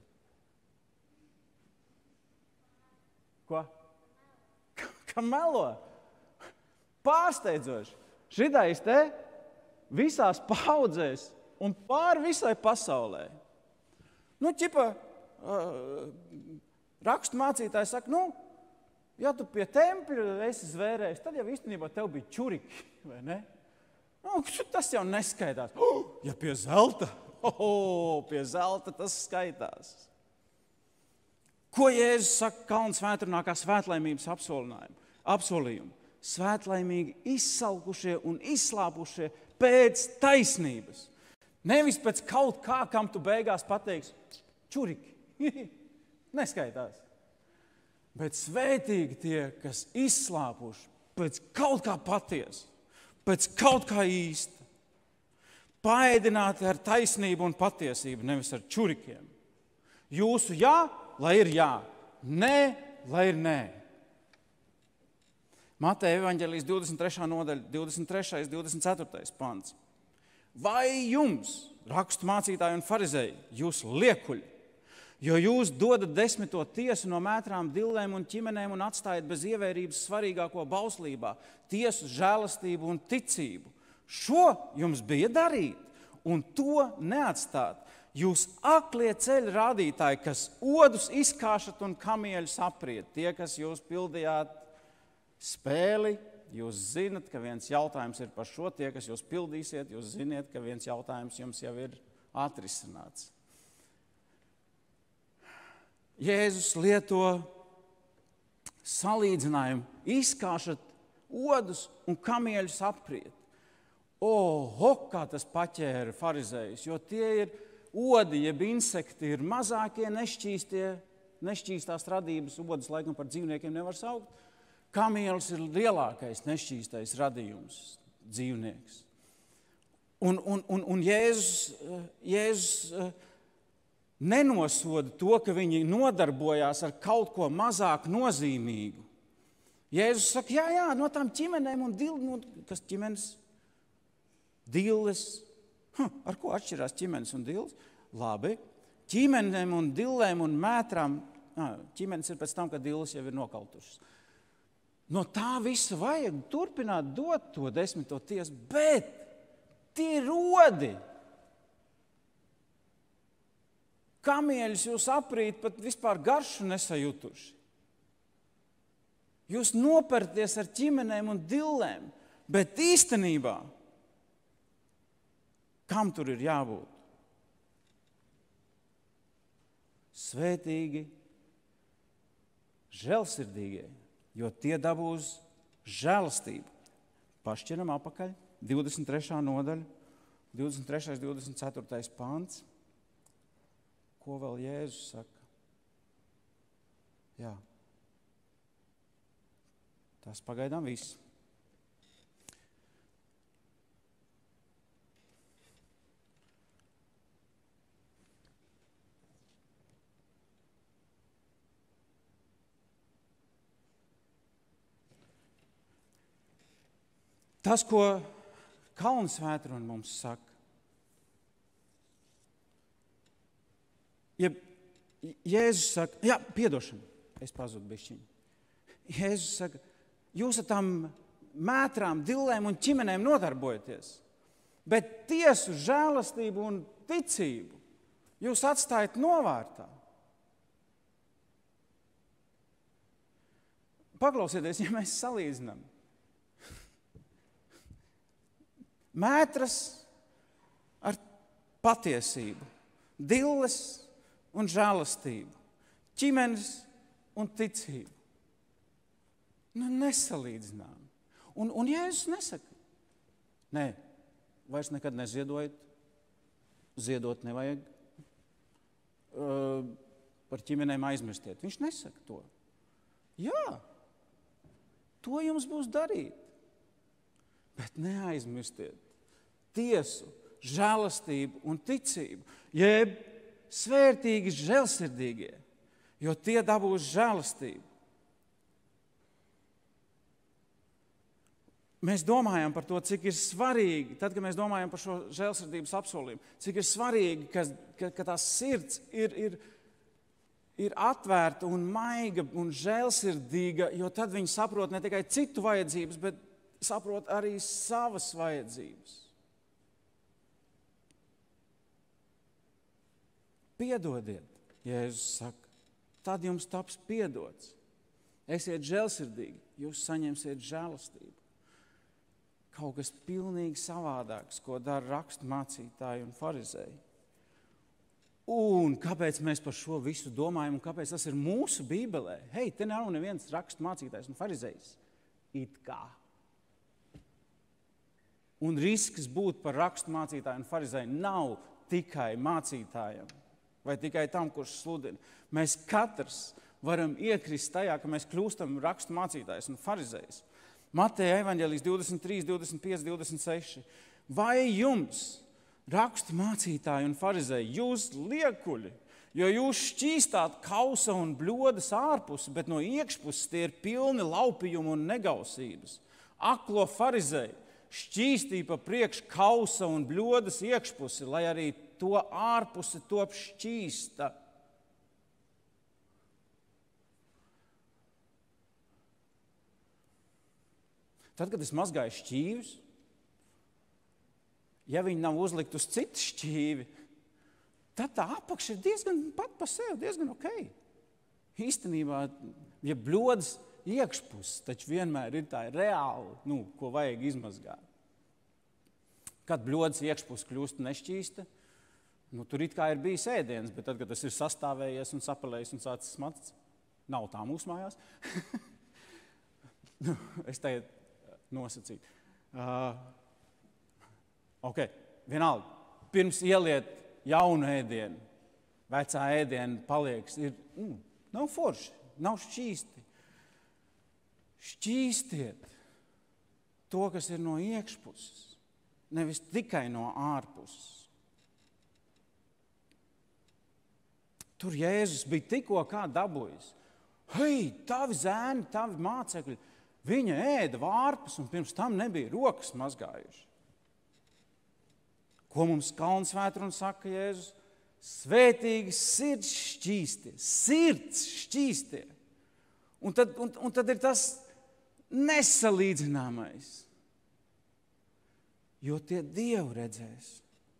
Ko? Ka melo? Pārsteidzoši. Šidējs te visās paudzēs un pāri visai pasaulē. Nu, ķipa, uh, rakstu mācītāji saka, nu, ja tu pie tempļa esi zvērējis, tad jau īstenībā tev bija čuriki, vai ne? Nu, tas jau neskaitās. Oh, ja pie zelta, oh, pie zelta tas skaitās. Ko Jēzus saka Kalnu svētrunā kā svētlaimības apsolījumu? Svētlaimīgi izsalkušie un izslāpušie pēc taisnības. Nevis pēc kaut kā, kam tu beigās pateiksi, čuriki, neskaitās. Bet svētīgi tie, kas izslāpuši pēc kaut kā patiesa. Pēc kaut kā īsta, paēdināti ar taisnību un patiesību, nevis ar čurikiem. Jūsu jā, lai ir jā, nē, lai ir nē. Mateja evaņģēlijas divdesmit trešā nodaļa, divdesmit trešais, divdesmit ceturtais pants. Vai jums, rakstu mācītāji un farizēji, jūs liekuļi, jo jūs dodat desmito tiesu no mētrām, dillēm un ķimenēm un atstājat bez ievērības svarīgāko bauslībā, tiesu, žēlastību un ticību. Šo jums bija darīt, un to neatstāt. Jūs aklie ceļa rādītāji, kas odus izkāšat un kamieļus apriet. Tie, kas jūs pildījāt spēli, jūs zinat, ka viens jautājums ir par šo. Tie, kas jūs pildīsiet, jūs ziniet, ka viens jautājums jums jau ir atrisināts. Jēzus lieto salīdzinājumu, izkāšat odus un kamieļus apriet. Oho, kā tas paķēra farizējus, jo tie ir odi, jeb insekti, ir mazākie nešķīstie, nešķīstās radības, odus laikam par dzīvniekiem nevar saukt. Kamielis ir lielākais nešķīstais radījums, dzīvnieks. Un, un, un, un Jēzus, Jēzus nenosoda to, ka viņi nodarbojās ar kaut ko mazāk nozīmīgu. Jēzus saka, jā, jā, no tām ķimenēm un dilles, kas ķimenes? Dilles. Hm, ar ko atšķirās ķimenes un dilles? Labi. Ķimenēm un dillēm un mētrām, ā, ķimenes ir pēc tam, kad dilles jau ir nokautušas. No tā visa vajag turpināt dot to desmito tiesu, bet tie rodi. Kamieļus jūs aprīt pat vispār garšu nesajutuši. Jūs nopērties ar ķimenēm un dillēm, bet īstenībā, kam tur ir jābūt? Svētīgi, žēlsirdīgie, jo tie dabūs žēlastību. Pašķiram apakaļ, divdesmit trešā nodaļa, divdesmit trešais, divdesmit ceturtais pants. Ko vēl Jēzus saka? Jā. Tas pagaidām viss. tas, ko Kalnu svētkruna mums saka, ja Jēzus saka, jā, piedošana, es pazudu bišķiņu. Jēzus saka, jūs ar tām mētrām, dillēm un ķimenēm nodarbojaties, bet tiesu, žēlastību un ticību jūs atstājat novārtā. Paklausieties, ja mēs salīdzinām mētras ar patiesību, dilles un žēlastību, ķimenes un ticību. Nu, nesalīdzinām. Un, un Jēzus nesaka, nē, vairs nekad neziedojiet, ziedot nevajag, uh, par ķimenēm aizmirstiet. Viņš nesaka to. Jā, to jums būs darīt, bet neaizmirstiet tiesu, žēlastību un ticību, jeb svērtīgi žēlsirdīgie, jo tie dabūs žēlastību. Mēs domājam par to, cik ir svarīgi, tad, kad mēs domājam par šo žēlsirdības apsolījumu, cik ir svarīgi, ka, ka, ka tā sirds ir, ir, ir atvērta un maiga un žēlsirdīga, jo tad viņi saprot ne tikai citu vajadzības, bet saprot arī savas vajadzības. Piedodiet, Jēzus saka, tad jums taps piedots. Esiet žēlsirdīgi, jūs saņemsiet žēlastību. Kaut kas pilnīgi savādāks, ko dara rakstu mācītāji un farizēji. Un kāpēc mēs par šo visu domājam un kāpēc tas ir mūsu Bībelē? Hei, te nav neviens rakstu mācītājs un farizējs. It kā. Un risks būt par rakstu mācītāju un farizēju nav tikai mācītājam vai tikai tam, kurš sludina. Mēs katrs varam iekrist tajā, ka mēs kļūstam rakstu mācītājs un farizējs. Mateja evaņģēlijas divdesmit trīs, divdesmit pieci, divdesmit seši. Vai jums, rakstu mācītāji un farizēji, jūs liekuļi, jo jūs šķīstāt kausa un bļodas ārpusi, bet no iekšpuses tie ir pilni laupījumu un negausības. Aklo farizēji šķīstīja pa priekš kausa un bļodas iekšpusi, lai arī to ārpusi top šķīsta. Tad, kad es mazgāju šķīvis, ja viņi nav uzlikt uz citu šķīvi, tad tā apakša ir diezgan pat pa sevi, diezgan ok. Īstenībā, ja bļodas iekšpuses, taču vienmēr ir tā reāli, nu, ko vajag izmazgāt. Kad bļodas iekšpuses kļūst nešķīsta, nu, tur it kā ir bijis ēdiens, bet tad, kad tas ir sastāvējies un sapelējis un sācis smats, nav tā mūsu mājās. nu, es tagad nosacīt. Uh, ok, vienalga. Pirms ieliet jaunu ēdienu, vecā ēdiena palieks, ir, mm, nav forši, nav šķīsti. Šķīstiet to, kas ir no iekšpuses, nevis tikai no ārpuses. Tur Jēzus bija tikko kā dabūjis. Hei, tavi zēni, tavi mācekļi, viņa ēda vārpas un pirms tam nebija rokas mazgājuši. Ko mums Kalnu svētkruna saka Jēzus? Svētīgi sirds šķīstie, sirds šķīstie. Un tad, un, un tad ir tas nesalīdzināmais, jo tie Dievu redzēs.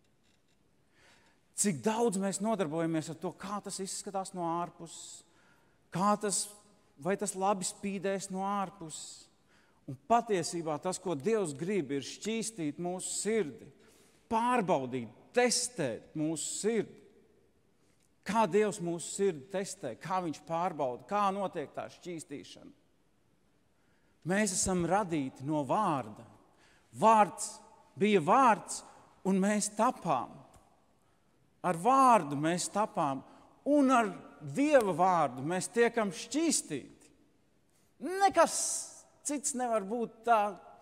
Cik daudz mēs nodarbojamies ar to, kā tas izskatās no ārpuses, kā tas vai tas labi spīdēs no ārpuses. Un patiesībā tas, ko Dievs grib, ir šķīstīt mūsu sirdi, pārbaudīt, testēt mūsu sirdi. Kā Dievs mūsu sirdi testē, kā viņš pārbauda, kā notiek tā šķīstīšana. Mēs esam radīti no vārda. Vārds bija vārds, un mēs tapām. Ar vārdu mēs tapām, un ar Dieva vārdu mēs tiekam šķīstīti. Nekas cits nevar būt tā.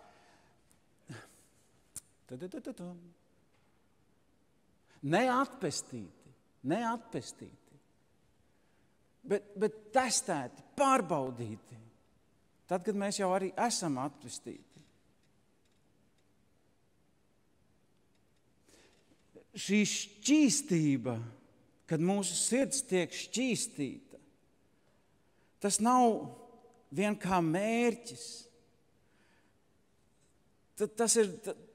Neatpestīti, neatpestīti, bet, bet testēti, pārbaudīti. Tad, kad mēs jau arī esam atpestīti. šī šķīstība, kad mūsu sirds tiek šķīstīta, tas nav vien kā mērķis. Tas ir,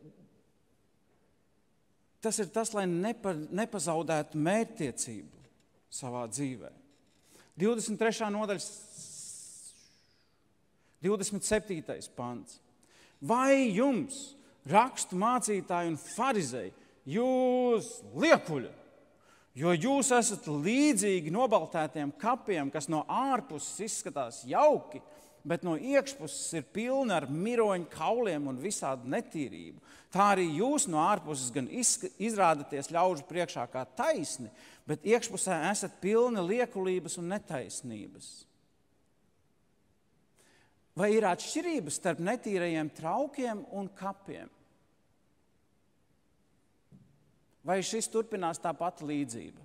tas ir tas, lai nepa, nepazaudētu mērķtiecību savā dzīvē. divdesmit trešā nodaļas, divdesmit septītais pants. Vai jums, rakstu mācītāji un farizēji, jūs liekuļi, jo jūs esat līdzīgi nobaltētiem kapiem, kas no ārpuses izskatās jauki, bet no iekšpuses ir pilni ar miroņu kauliem un visādu netīrību. Tā arī jūs no ārpuses gan izrādaties ļaužu priekšā kā taisni, bet iekšpusē esat pilni liekulības un netaisnības. Vai ir atšķirības starp netīrajiem traukiem un kapiem? Vai šis turpinās tā pati līdzība?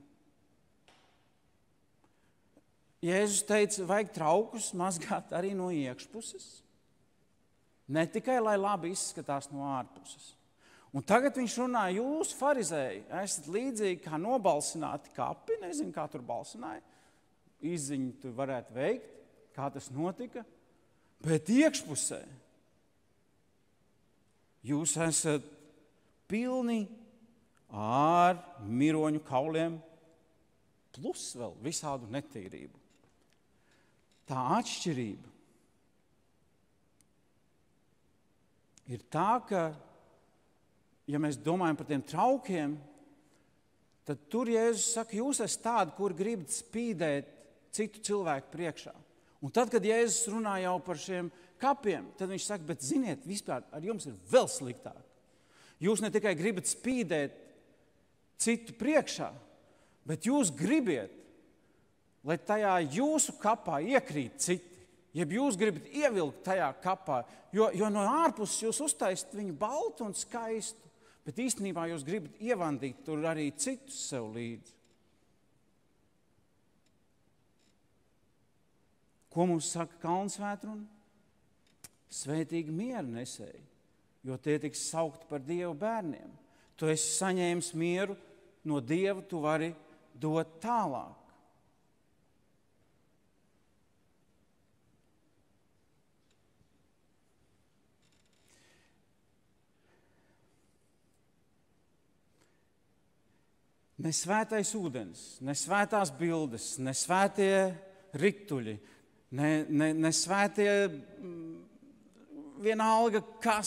Jēzus teica, vajag traukus mazgāt arī no iekšpuses. Ne tikai, lai labi izskatās no ārpuses. Un tagad viņš runā, jūs, farizēji, esat līdzīgi kā nobalsināti kapi, nezinu, kā tur balsināja, izziņu tu varētu veikt, kā tas notika, bet iekšpusē jūs esat pilni ar miroņu kauliem, plus vēl visādu netīrību. Tā atšķirība ir tā, ka, ja mēs domājam par tiem traukiem, tad tur Jēzus saka, jūs esat tādi, kur gribat spīdēt citu cilvēku priekšā. Un tad, kad Jēzus runā jau par šiem kapiem, tad viņš saka, bet ziniet, vispār ar jums ir vēl sliktāk. Jūs ne tikai gribat spīdēt citu priekšā, bet jūs gribat, lai tajā jūsu kapā iekrīt citi, jeb jūs gribat ievilkt tajā kapā, jo, jo no ārpuses jūs uztaisat viņu baltu un skaistu, bet īstenībā jūs gribat ievandīt tur arī citus sev līdzi. Ko mums saka Kalnsvētruna? Svētīgi miera nesēji, jo tie tiks saukti par Dievu bērniem. Tu esi saņēmis mieru no Dieva, tu vari dot tālāk. Ne svētais ūdens, ne svētās bildes, ne svētie rituļi, ne, ne, ne svētie vienalga, kas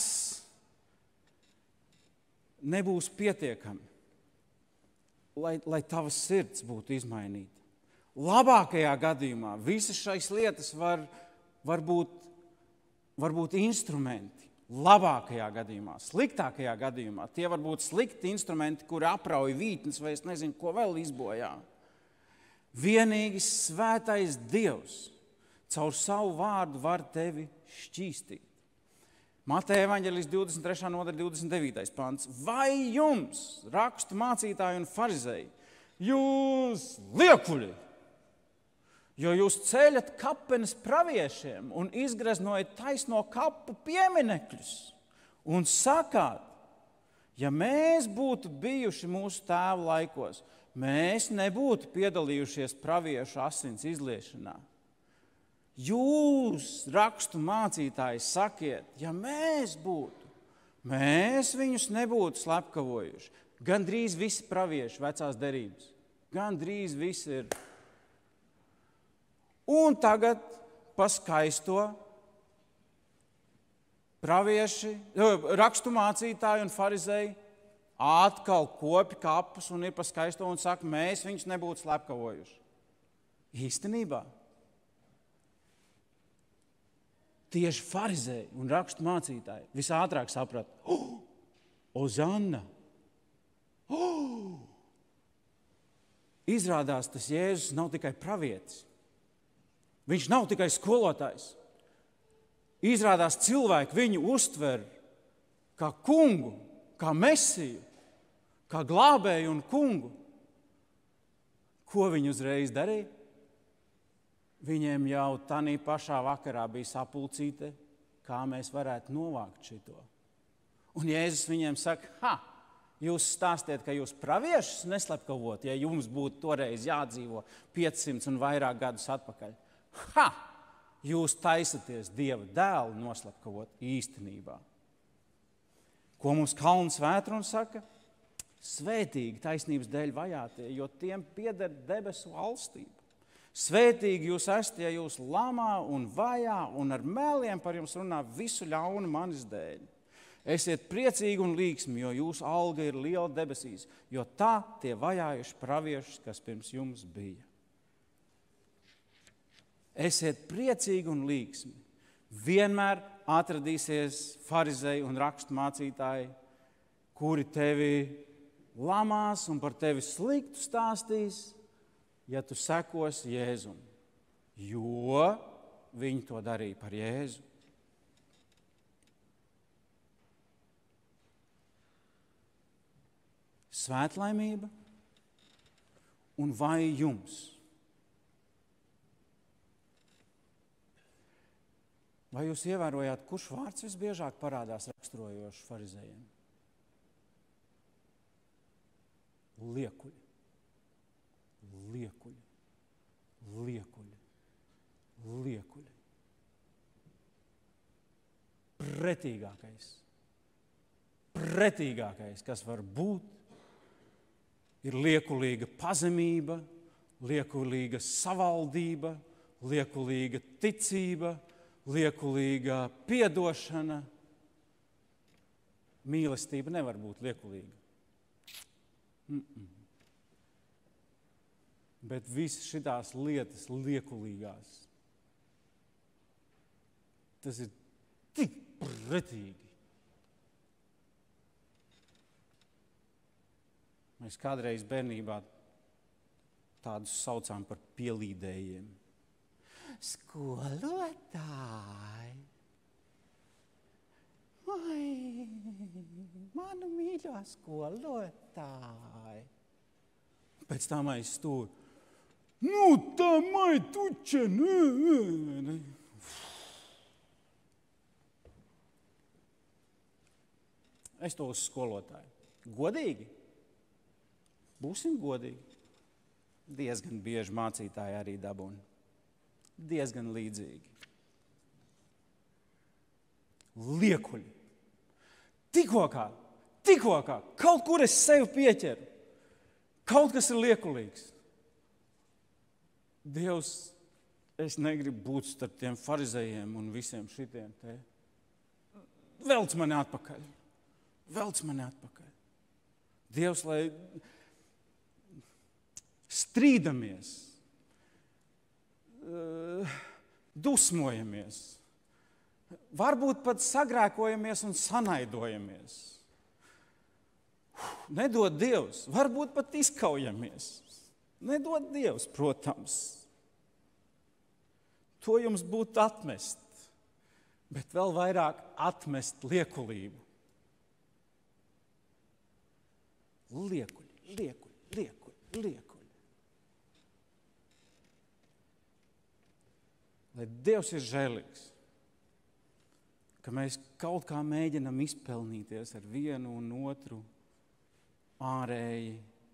nebūs pietiekami, lai, lai tavas sirds būtu izmainīta. Labākajā gadījumā visas šīs lietas var, var, būt, var būt instrumenti. Labākajā gadījumā, sliktākajā gadījumā, tie var būt slikti instrumenti, kuri aprauj vītnes vai es nezinu, ko vēl izbojā. Vienīgi svētais Dievs caur savu vārdu var tevi šķīstīt. Mateja evaņģēlijas divdesmit trešā nodaļa divdesmit devītais pants. Vai jums, rakstu mācītāji un farizēji, jūs liekuļi, jo jūs ceļat kapenes praviešiem un izgreznojat taisno kapu pieminekļus un sakāt, ja mēs būtu bijuši mūsu tēvu laikos, mēs nebūtu piedalījušies praviešu asins izliešanā. Jūs, rakstu mācītāji, sakiet, ja mēs būtu, mēs viņus nebūtu slepkavojuši. Gandrīz visi pravieši vecās derības. Gandrīz visi ir. Un tagad pa skaisto pravieši, rakstu mācītāji un farizēji atkal kopi kapus un ir pa skaisto un saka, mēs viņus nebūtu slepkavojuši. Īstenībā tieši farizēji un rakstu mācītāji visātrāk saprat, oh, Ozanna! Oh! Izrādās, tas Jēzus nav tikai pravietis. Viņš nav tikai skolotājs. Izrādās, cilvēki viņu uztver kā kungu, kā mesiju, kā glābēju un kungu. Ko viņi uzreiz darīja? Viņiem jau tanī pašā vakarā bija sapulcīte, kā mēs varētu novākt šito. Un Jēzus viņiem saka, ha, Jūs stāstiet, ka jūs praviešus neslepkavot, ja jums būtu toreiz jādzīvo piecsimt un vairāk gadus atpakaļ. Ha! Jūs taisaties Dieva dēlu noslepkavot īstenībā. Ko mums Kalns Vētrons saka? Svētīgi taisnības dēļ vajātie, jo tiem pieder debesu valstība. Svētīgi jūs esat, ja jūs lamā un vajā un ar mēliem par jums runā visu ļaunu manis dēļ. Esiet priecīgi un līksmi, jo jūsu alga ir liela debesīs, jo tā tie vajājuši praviešus, kas pirms jums bija. Esiet priecīgi un līksmi. Vienmēr atradīsies farizēji un rakstmācītāji, kuri tevi lamās un par tevi sliktu stāstīs, ja tu sekosi Jēzum, jo viņi to darīja par Jēzu. Svētlaimība un vai jums? Vai jūs ievērojāt, kurš vārds visbiežāk parādās raksturojoši farizējiem? Liekuļi. Liekuļi. Liekuļi. Liekuļi. Pretīgākais. Pretīgākais, kas var būt, ir liekulīga pazemība, liekulīga savaldība, liekulīga ticība, liekulīga piedošana. Mīlestība nevar būt liekulīga. Mm-mm. Bet visas šitās lietas liekulīgās, tas ir tik pretīgi. Mēs kādreiz bērnībā tādus saucām par pielīdējiem. Skolotāji, vai, manu mīļo skolotāji. Pēc tam aizstūr. Nu, tā mai tuče, nē. Es to uz skolotāju. Godīgi? Būsim godīgi. Diezgan bieži mācītāji arī dabūna. Diezgan līdzīgi. Liekuļi. Tikko kā, tikko kā, kaut kur es sevi pieķeru. Kaut kas ir liekulīgs. Dievs, es negribu būt starp tiem farizējiem un visiem šitiem te. Velc mani atpakaļ. Velc mani atpakaļ. Dievs, lai strīdamies, dusmojamies, varbūt pat sagrēkojamies un sanaidojamies. Nedod Dievs, varbūt pat izkaujamies. Nedod Dievs, protams. To jums būtu atmest, bet vēl vairāk atmest liekulību. Liekuļi, liekuļi, liekuļi, liekuļi. Lai Dievs ir žēlīgs, ka mēs kaut kā mēģinam izpelnīties ar vienu un otru ārēji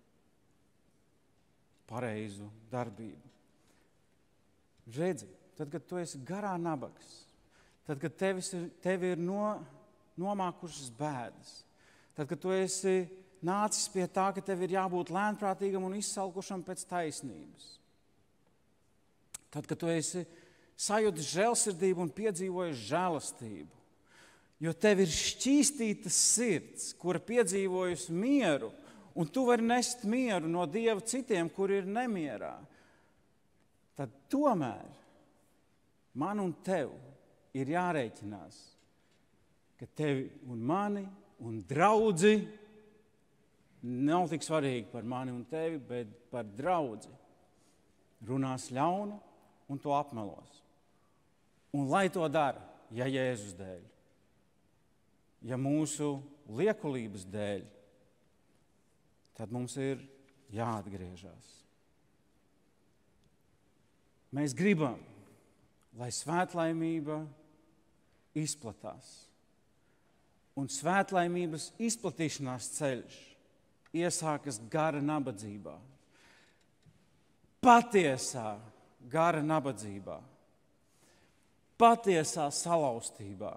pareizu darbību. Redzi, tad, kad tu esi garā nabaks, tad, kad tevis ir, tevi ir no, nomākušas bēdas, tad, kad tu esi nācis pie tā, ka tev ir jābūt lēnprātīgam un izsalkušam pēc taisnības, tad, kad tu esi sajūtis žēlsirdību un piedzīvojis žēlastību, jo tev ir šķīstīta sirds, kura piedzīvojusi mieru, un tu vari nest mieru no Dieva citiem, kuri ir nemierā, tad tomēr man un tev ir jārēķinās, ka tevi un mani un draudzi nav tik svarīgi par mani un tevi, bet par draudzi runās ļaunu un to apmelos. Un lai to dara, ja Jēzus dēļ, ja mūsu liekulības dēļ, tad mums ir jāatgriežas. Mēs gribam, lai svētlaimība izplatās. Un svētlaimības izplatīšanās ceļš iesākas gara nabadzībā. Patiesā gara nabadzībā. Patiesā salauztībā.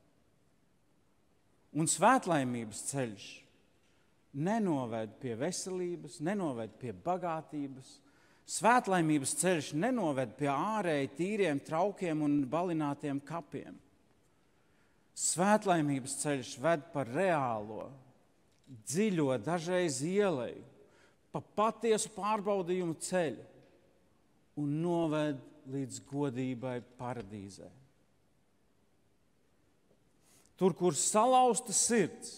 Un svētlaimības ceļš nenoved pie veselības, nenoved pie bagātības. Svētlaimības ceļš nenoved pie ārēji tīriem traukiem un balinātiem kapiem. Svētlaimības ceļš ved par reālo, dziļo, dažreiz ieleju, pa patiesu pārbaudījumu ceļu un noved līdz godībai paradīzē. Tur, kur salauzta sirds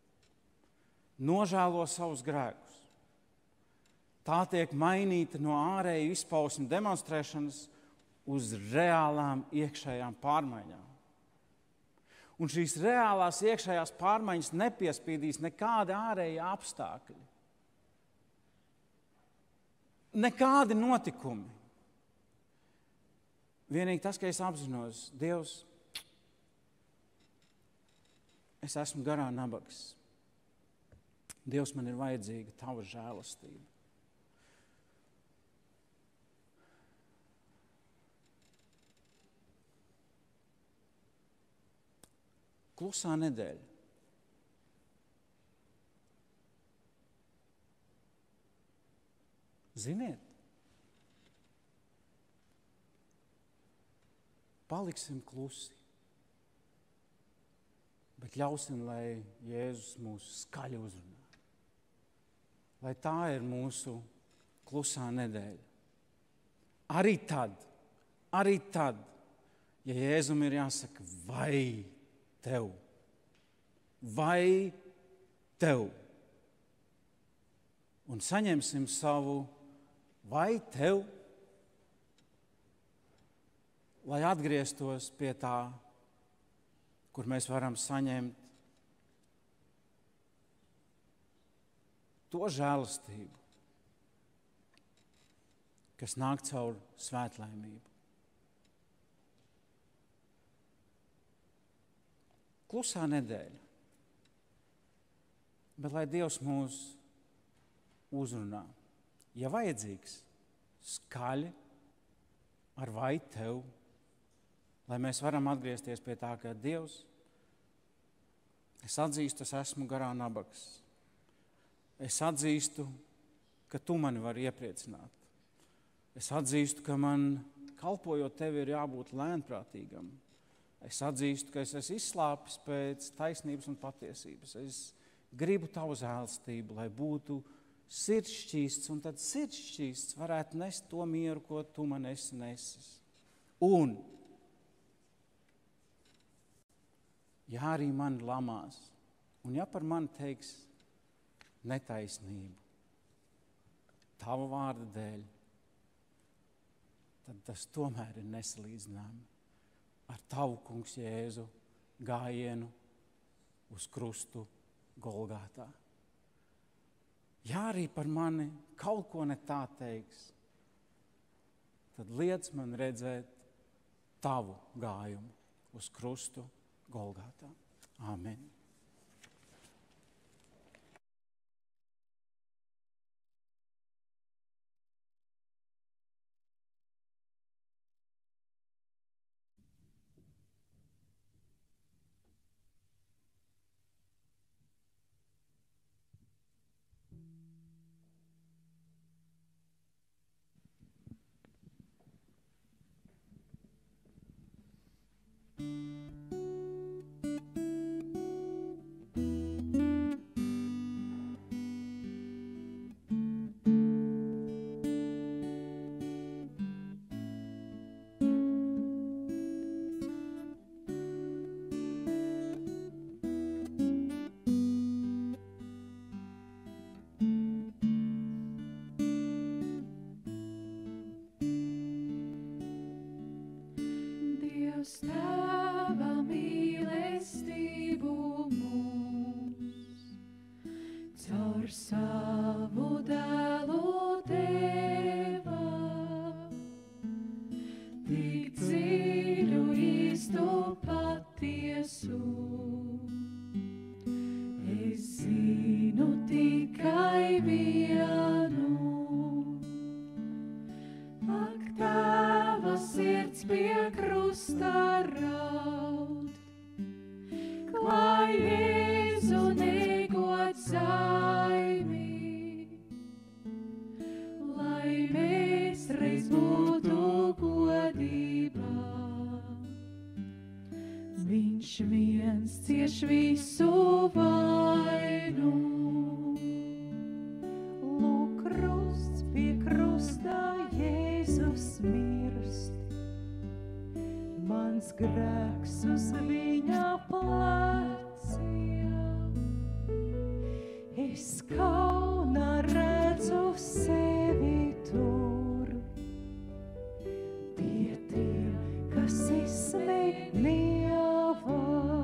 nožēlo savus grēkus, tā tiek mainīta no ārēju izpausmu demonstrēšanas uz reālām iekšējām pārmaiņām. Un šīs reālās iekšējās pārmaiņas nepiespiedīs nekādi ārēji apstākļi, nekādi notikumi. Vienīgi tas, ka es apzinos, Dievs, es esmu garā nabags. Dievs, man ir vajadzīga tava žēlastība. Klusā nedēļa. Ziniet, paliksim klusi, bet ļausim, lai Jēzus mūs skaļi uzrunā. Lai tā ir mūsu klusā nedēļa. Arī tad, arī tad, ja Jēzum ir jāsaka, vai tev, vai tev, un saņemsim savu vai tev, lai atgrieztos pie tā, kur mēs varam saņemt to žēlastību, kas nāk caur svētlaimību. Klusā nedēļa, bet lai Dievs mūs uzrunā, ja vajadzīgs, skaļi ar vai tev, lai mēs varam atgriezties pie tā, ka Dievs, es atzīstu, es esmu garā nabags. Es atzīstu, ka tu mani vari iepriecināt. Es atzīstu, ka man kalpojot tevi ir jābūt lēnprātīgam. Es atzīstu, ka es esmu izslāpis pēc taisnības un patiesības. Es gribu tavu žēlastību, lai būtu sirdsšķīsts, un tad sirdsšķīsts varētu nest to mieru, ko tu man esi nesis. Un, ja arī mani lamās, un ja par mani teiks netaisnību, tava vārda dēļ, tad tas tomēr ir nesalīdzināmi ar tavu, kungs, Jēzu gājienu uz krustu Golgātā. Ja arī par mani kaut ko ne tā teiks, tad liec man redzēt tavu gājumu uz krustu Golgātā. Āmen. Jēzu negodzaimi, lai mēs reiz būtu godībā. Viņš viens cieš visu vainu. Lūk, krusts pie krusta Jēzus mirst. Mans grēks uz viņa pleciem. Es kauna redzu sevi tur. Tie tie, kas izsmeļnieva.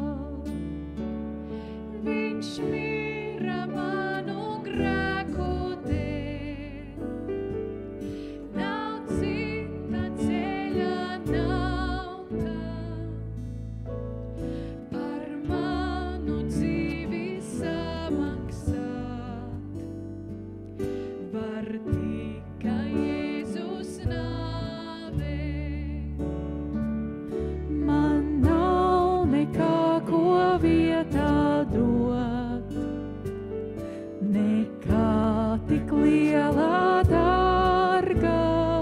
Viņš mīra manu grēku dēļ. Nav cita ceļa, nav tā. Par manu dzīvi samaksāt. Var tikai Jēzus nāve. Man nav nekā, ko vietā dot, nekā tik lielā dārgā.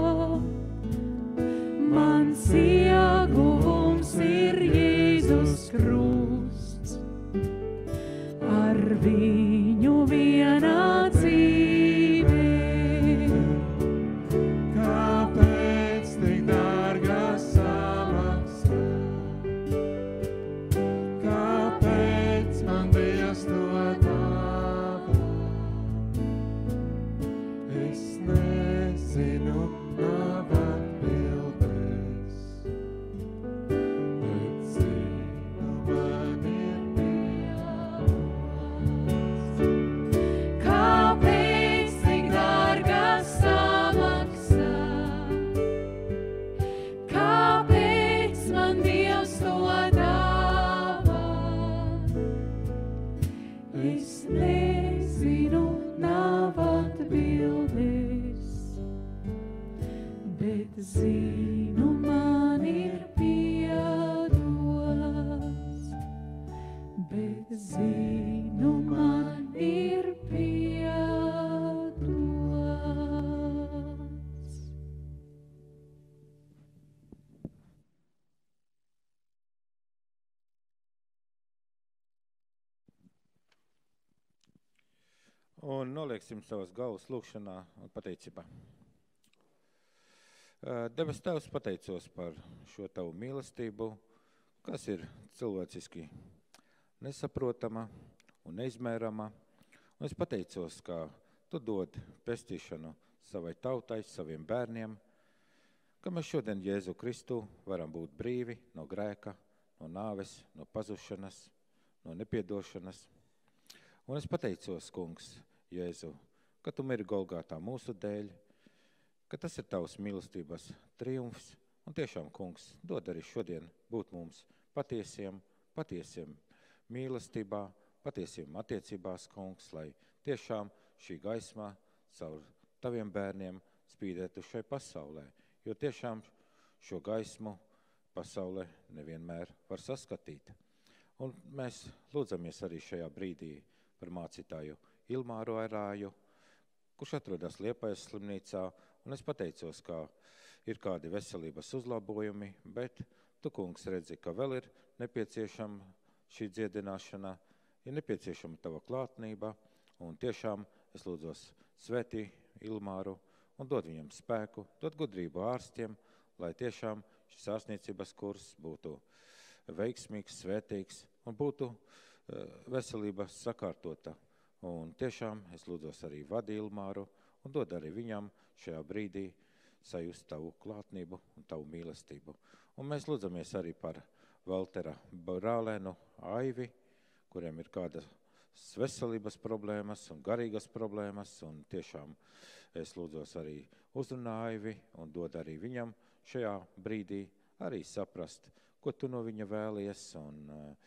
Mans ieguvums ir Jēzus krusts, ar viņu vienā dzīvē. Kāpēc tik dārga samaksa? Kāpēc man Dievs to dāvā? Es nezinu, nav atbildes, bet zinu, man ir Dievs. Kāpēc tik dārga samaksa? Kāpēc man Dievs to dāvā? Es nezinu, nav atbildes, bet zinu, man ir piedots. Bet zinu, man ir piedots. Un nolieksim savas galvas lūkšanā un pateicībā. Ā, Debes Tēvs, pateicos par šo tavu mīlestību, kas ir cilvēciski nesaprotama un neizmērama. Un es pateicos, ka tu dod pestīšanu savai tautai, saviem bērniem, ka mēs šodien Jēzu Kristu varam būt brīvi no grēka, no nāves, no pazušanas, no nepiedošanas. Un es pateicos, kungs, Jēzu, ka tu miri Golgātā mūsu dēļ, ka tas ir tavs mīlestības triumfs. Un tiešām, kungs, dod arī šodien būt mums patiesiem, patiesiem mīlestībā, patiesiem attiecībās, kungs, lai tiešām šī gaisma caur taviem bērniem spīdētu šai pasaulē. Jo tiešām šo gaismu pasaulē nevienmēr var saskatīt. Un mēs lūdzamies arī šajā brīdī par mācītāju Ilmāru Airāju, kurš atrodas Liepājas slimnīcā, un es pateicos, ka ir kādi veselības uzlabojumi, bet tu, kungs, redzi, ka vēl ir nepieciešama šī dziedināšana, ir nepieciešama tava klātnība, un tiešām es lūdzos svētī Ilmāru un dod viņam spēku, dod gudrību ārstiem, lai tiešām šis ārstniecības kurs būtu veiksmīgs, svētīgs un būtu veselība sakārtota. Un tiešām es lūdzos arī vadi Ilmāru un dod arī viņam šajā brīdī sajust tavu klātnību un tavu mīlestību. Un mēs lūdzamies arī par Valtera brālēnu Aivi, kuriem ir kādas veselības problēmas un garīgas problēmas, un tiešām es lūdzos arī uzrunā Aivi un dod arī viņam šajā brīdī arī saprast, ko tu no viņa vēlies un,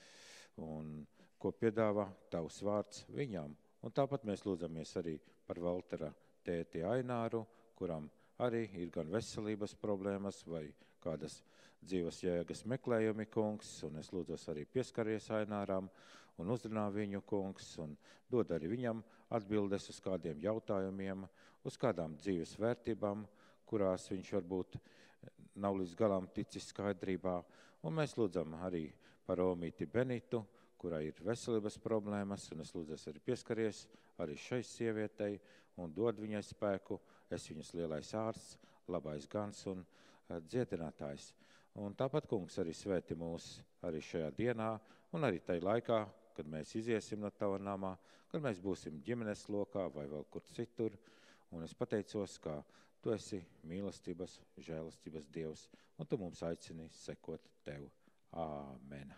un ko piedāvā tavs vārds viņam. Un tāpat mēs lūdzamies arī par Valtera tēti Aināru, kuram arī ir gan veselības problēmas vai kādas dzīves jēgas meklējumi, kungs, un es lūdzos arī pieskaries Aināram un uzrunā viņu, kungs, un dod arī viņam atbildes uz kādiem jautājumiem, uz kādām dzīves vērtībām, kurās viņš varbūt nav līdz galam ticis skaidrībā. Un mēs lūdzam arī par Omīti Benitu, kurai ir veselības problēmas, un es lūdzu arī pieskaries arī šai sievietei un dod viņai spēku. Es viņas lielais ārsts, labais gans un uh, dziedinātājs. Un tāpat, kungs, arī svēti mūs arī šajā dienā un arī tajā laikā, kad mēs iziesim no tava namā, kad mēs būsim ģimenes lokā vai vēl kur citur. Un es pateicos, ka tu esi mīlestības, žēlastības Dievs, un tu mums aicini sekot tev. Āmen.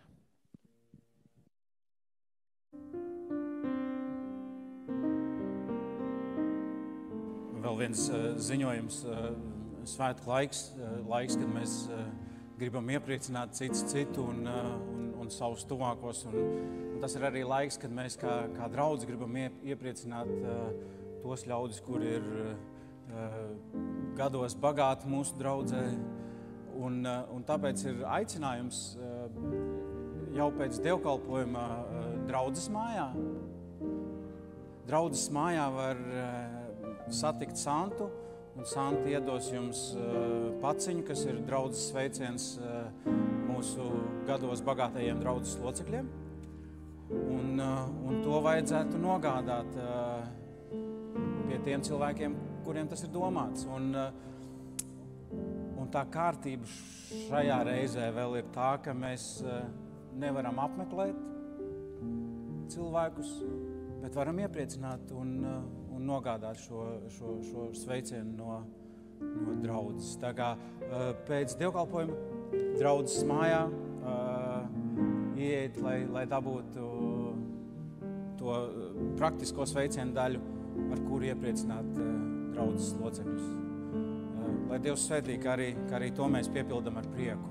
Vēl viens uh, ziņojums, uh, svētku laiks, uh, laiks, kad mēs uh, gribam iepriecināt cits citu un, uh, un, un savus tuvākos. Un, un tas ir arī laiks, kad mēs kā, kā draudzi gribam ie, iepriecināt uh, tos ļaudis, kur ir uh, gados bagāti mūsu draudzē. Un, uh, un tāpēc ir aicinājums uh, jau pēc dievkalpojuma uh, draudzes mājā. Draudzes mājā var uh, satikt Santu, un Santa iedos jums uh, paciņu, kas ir draudzes sveiciens uh, mūsu gados bagātajiem draudzes locekļiem. Un, uh, un to vajadzētu nogādāt uh, pie tiem cilvēkiem, kuriem tas ir domāts. Un, uh, un tā kārtība šajā reizē vēl ir tā, ka mēs uh, nevaram apmeklēt cilvēkus, bet varam iepriecināt un, uh, un nogādāt šo, šo, šo sveicienu no, no draudzes. Tā kā uh, pēc dievkalpojuma draudzes mājā uh, ieiet, lai, lai dabūtu to praktisko sveicienu daļu, ar kuru iepriecināt uh, draudzes locekļus. Uh, lai Dievs svētī, ka arī, ka arī to mēs piepildam ar prieku.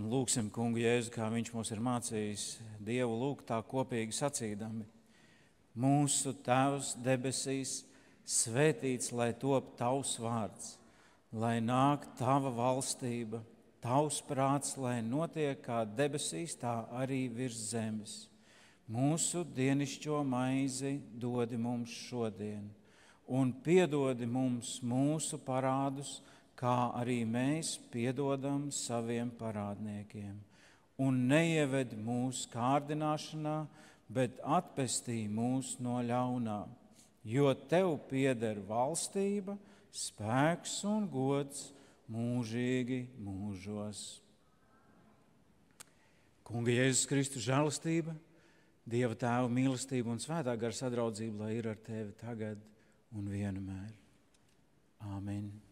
Un lūksim Kungu Jēzu, kā viņš mums ir mācījis Dievu lūgt tā kopīgi sacīdami. Mūsu Tēvs debesīs, svētīts, lai top tavs vārds, lai nāk tava valstība, tavs prāts, lai notiek kā debesīs, tā arī virs zemes. Mūsu dienišķo maizi dodi mums šodien, un piedodi mums mūsu parādus, kā arī mēs piedodam saviem parādniekiem. Un neieved mūsu kārdināšanā, bet atpestī mūs no ļaunā, jo tev pieder valstība, spēks un gods mūžīgi mūžos. Kunga Jēzus Kristus žēlastība, Dieva Tēva mīlestība un svētā gara sadraudzība, lai ir ar tevi tagad un vienmēr. Āmen.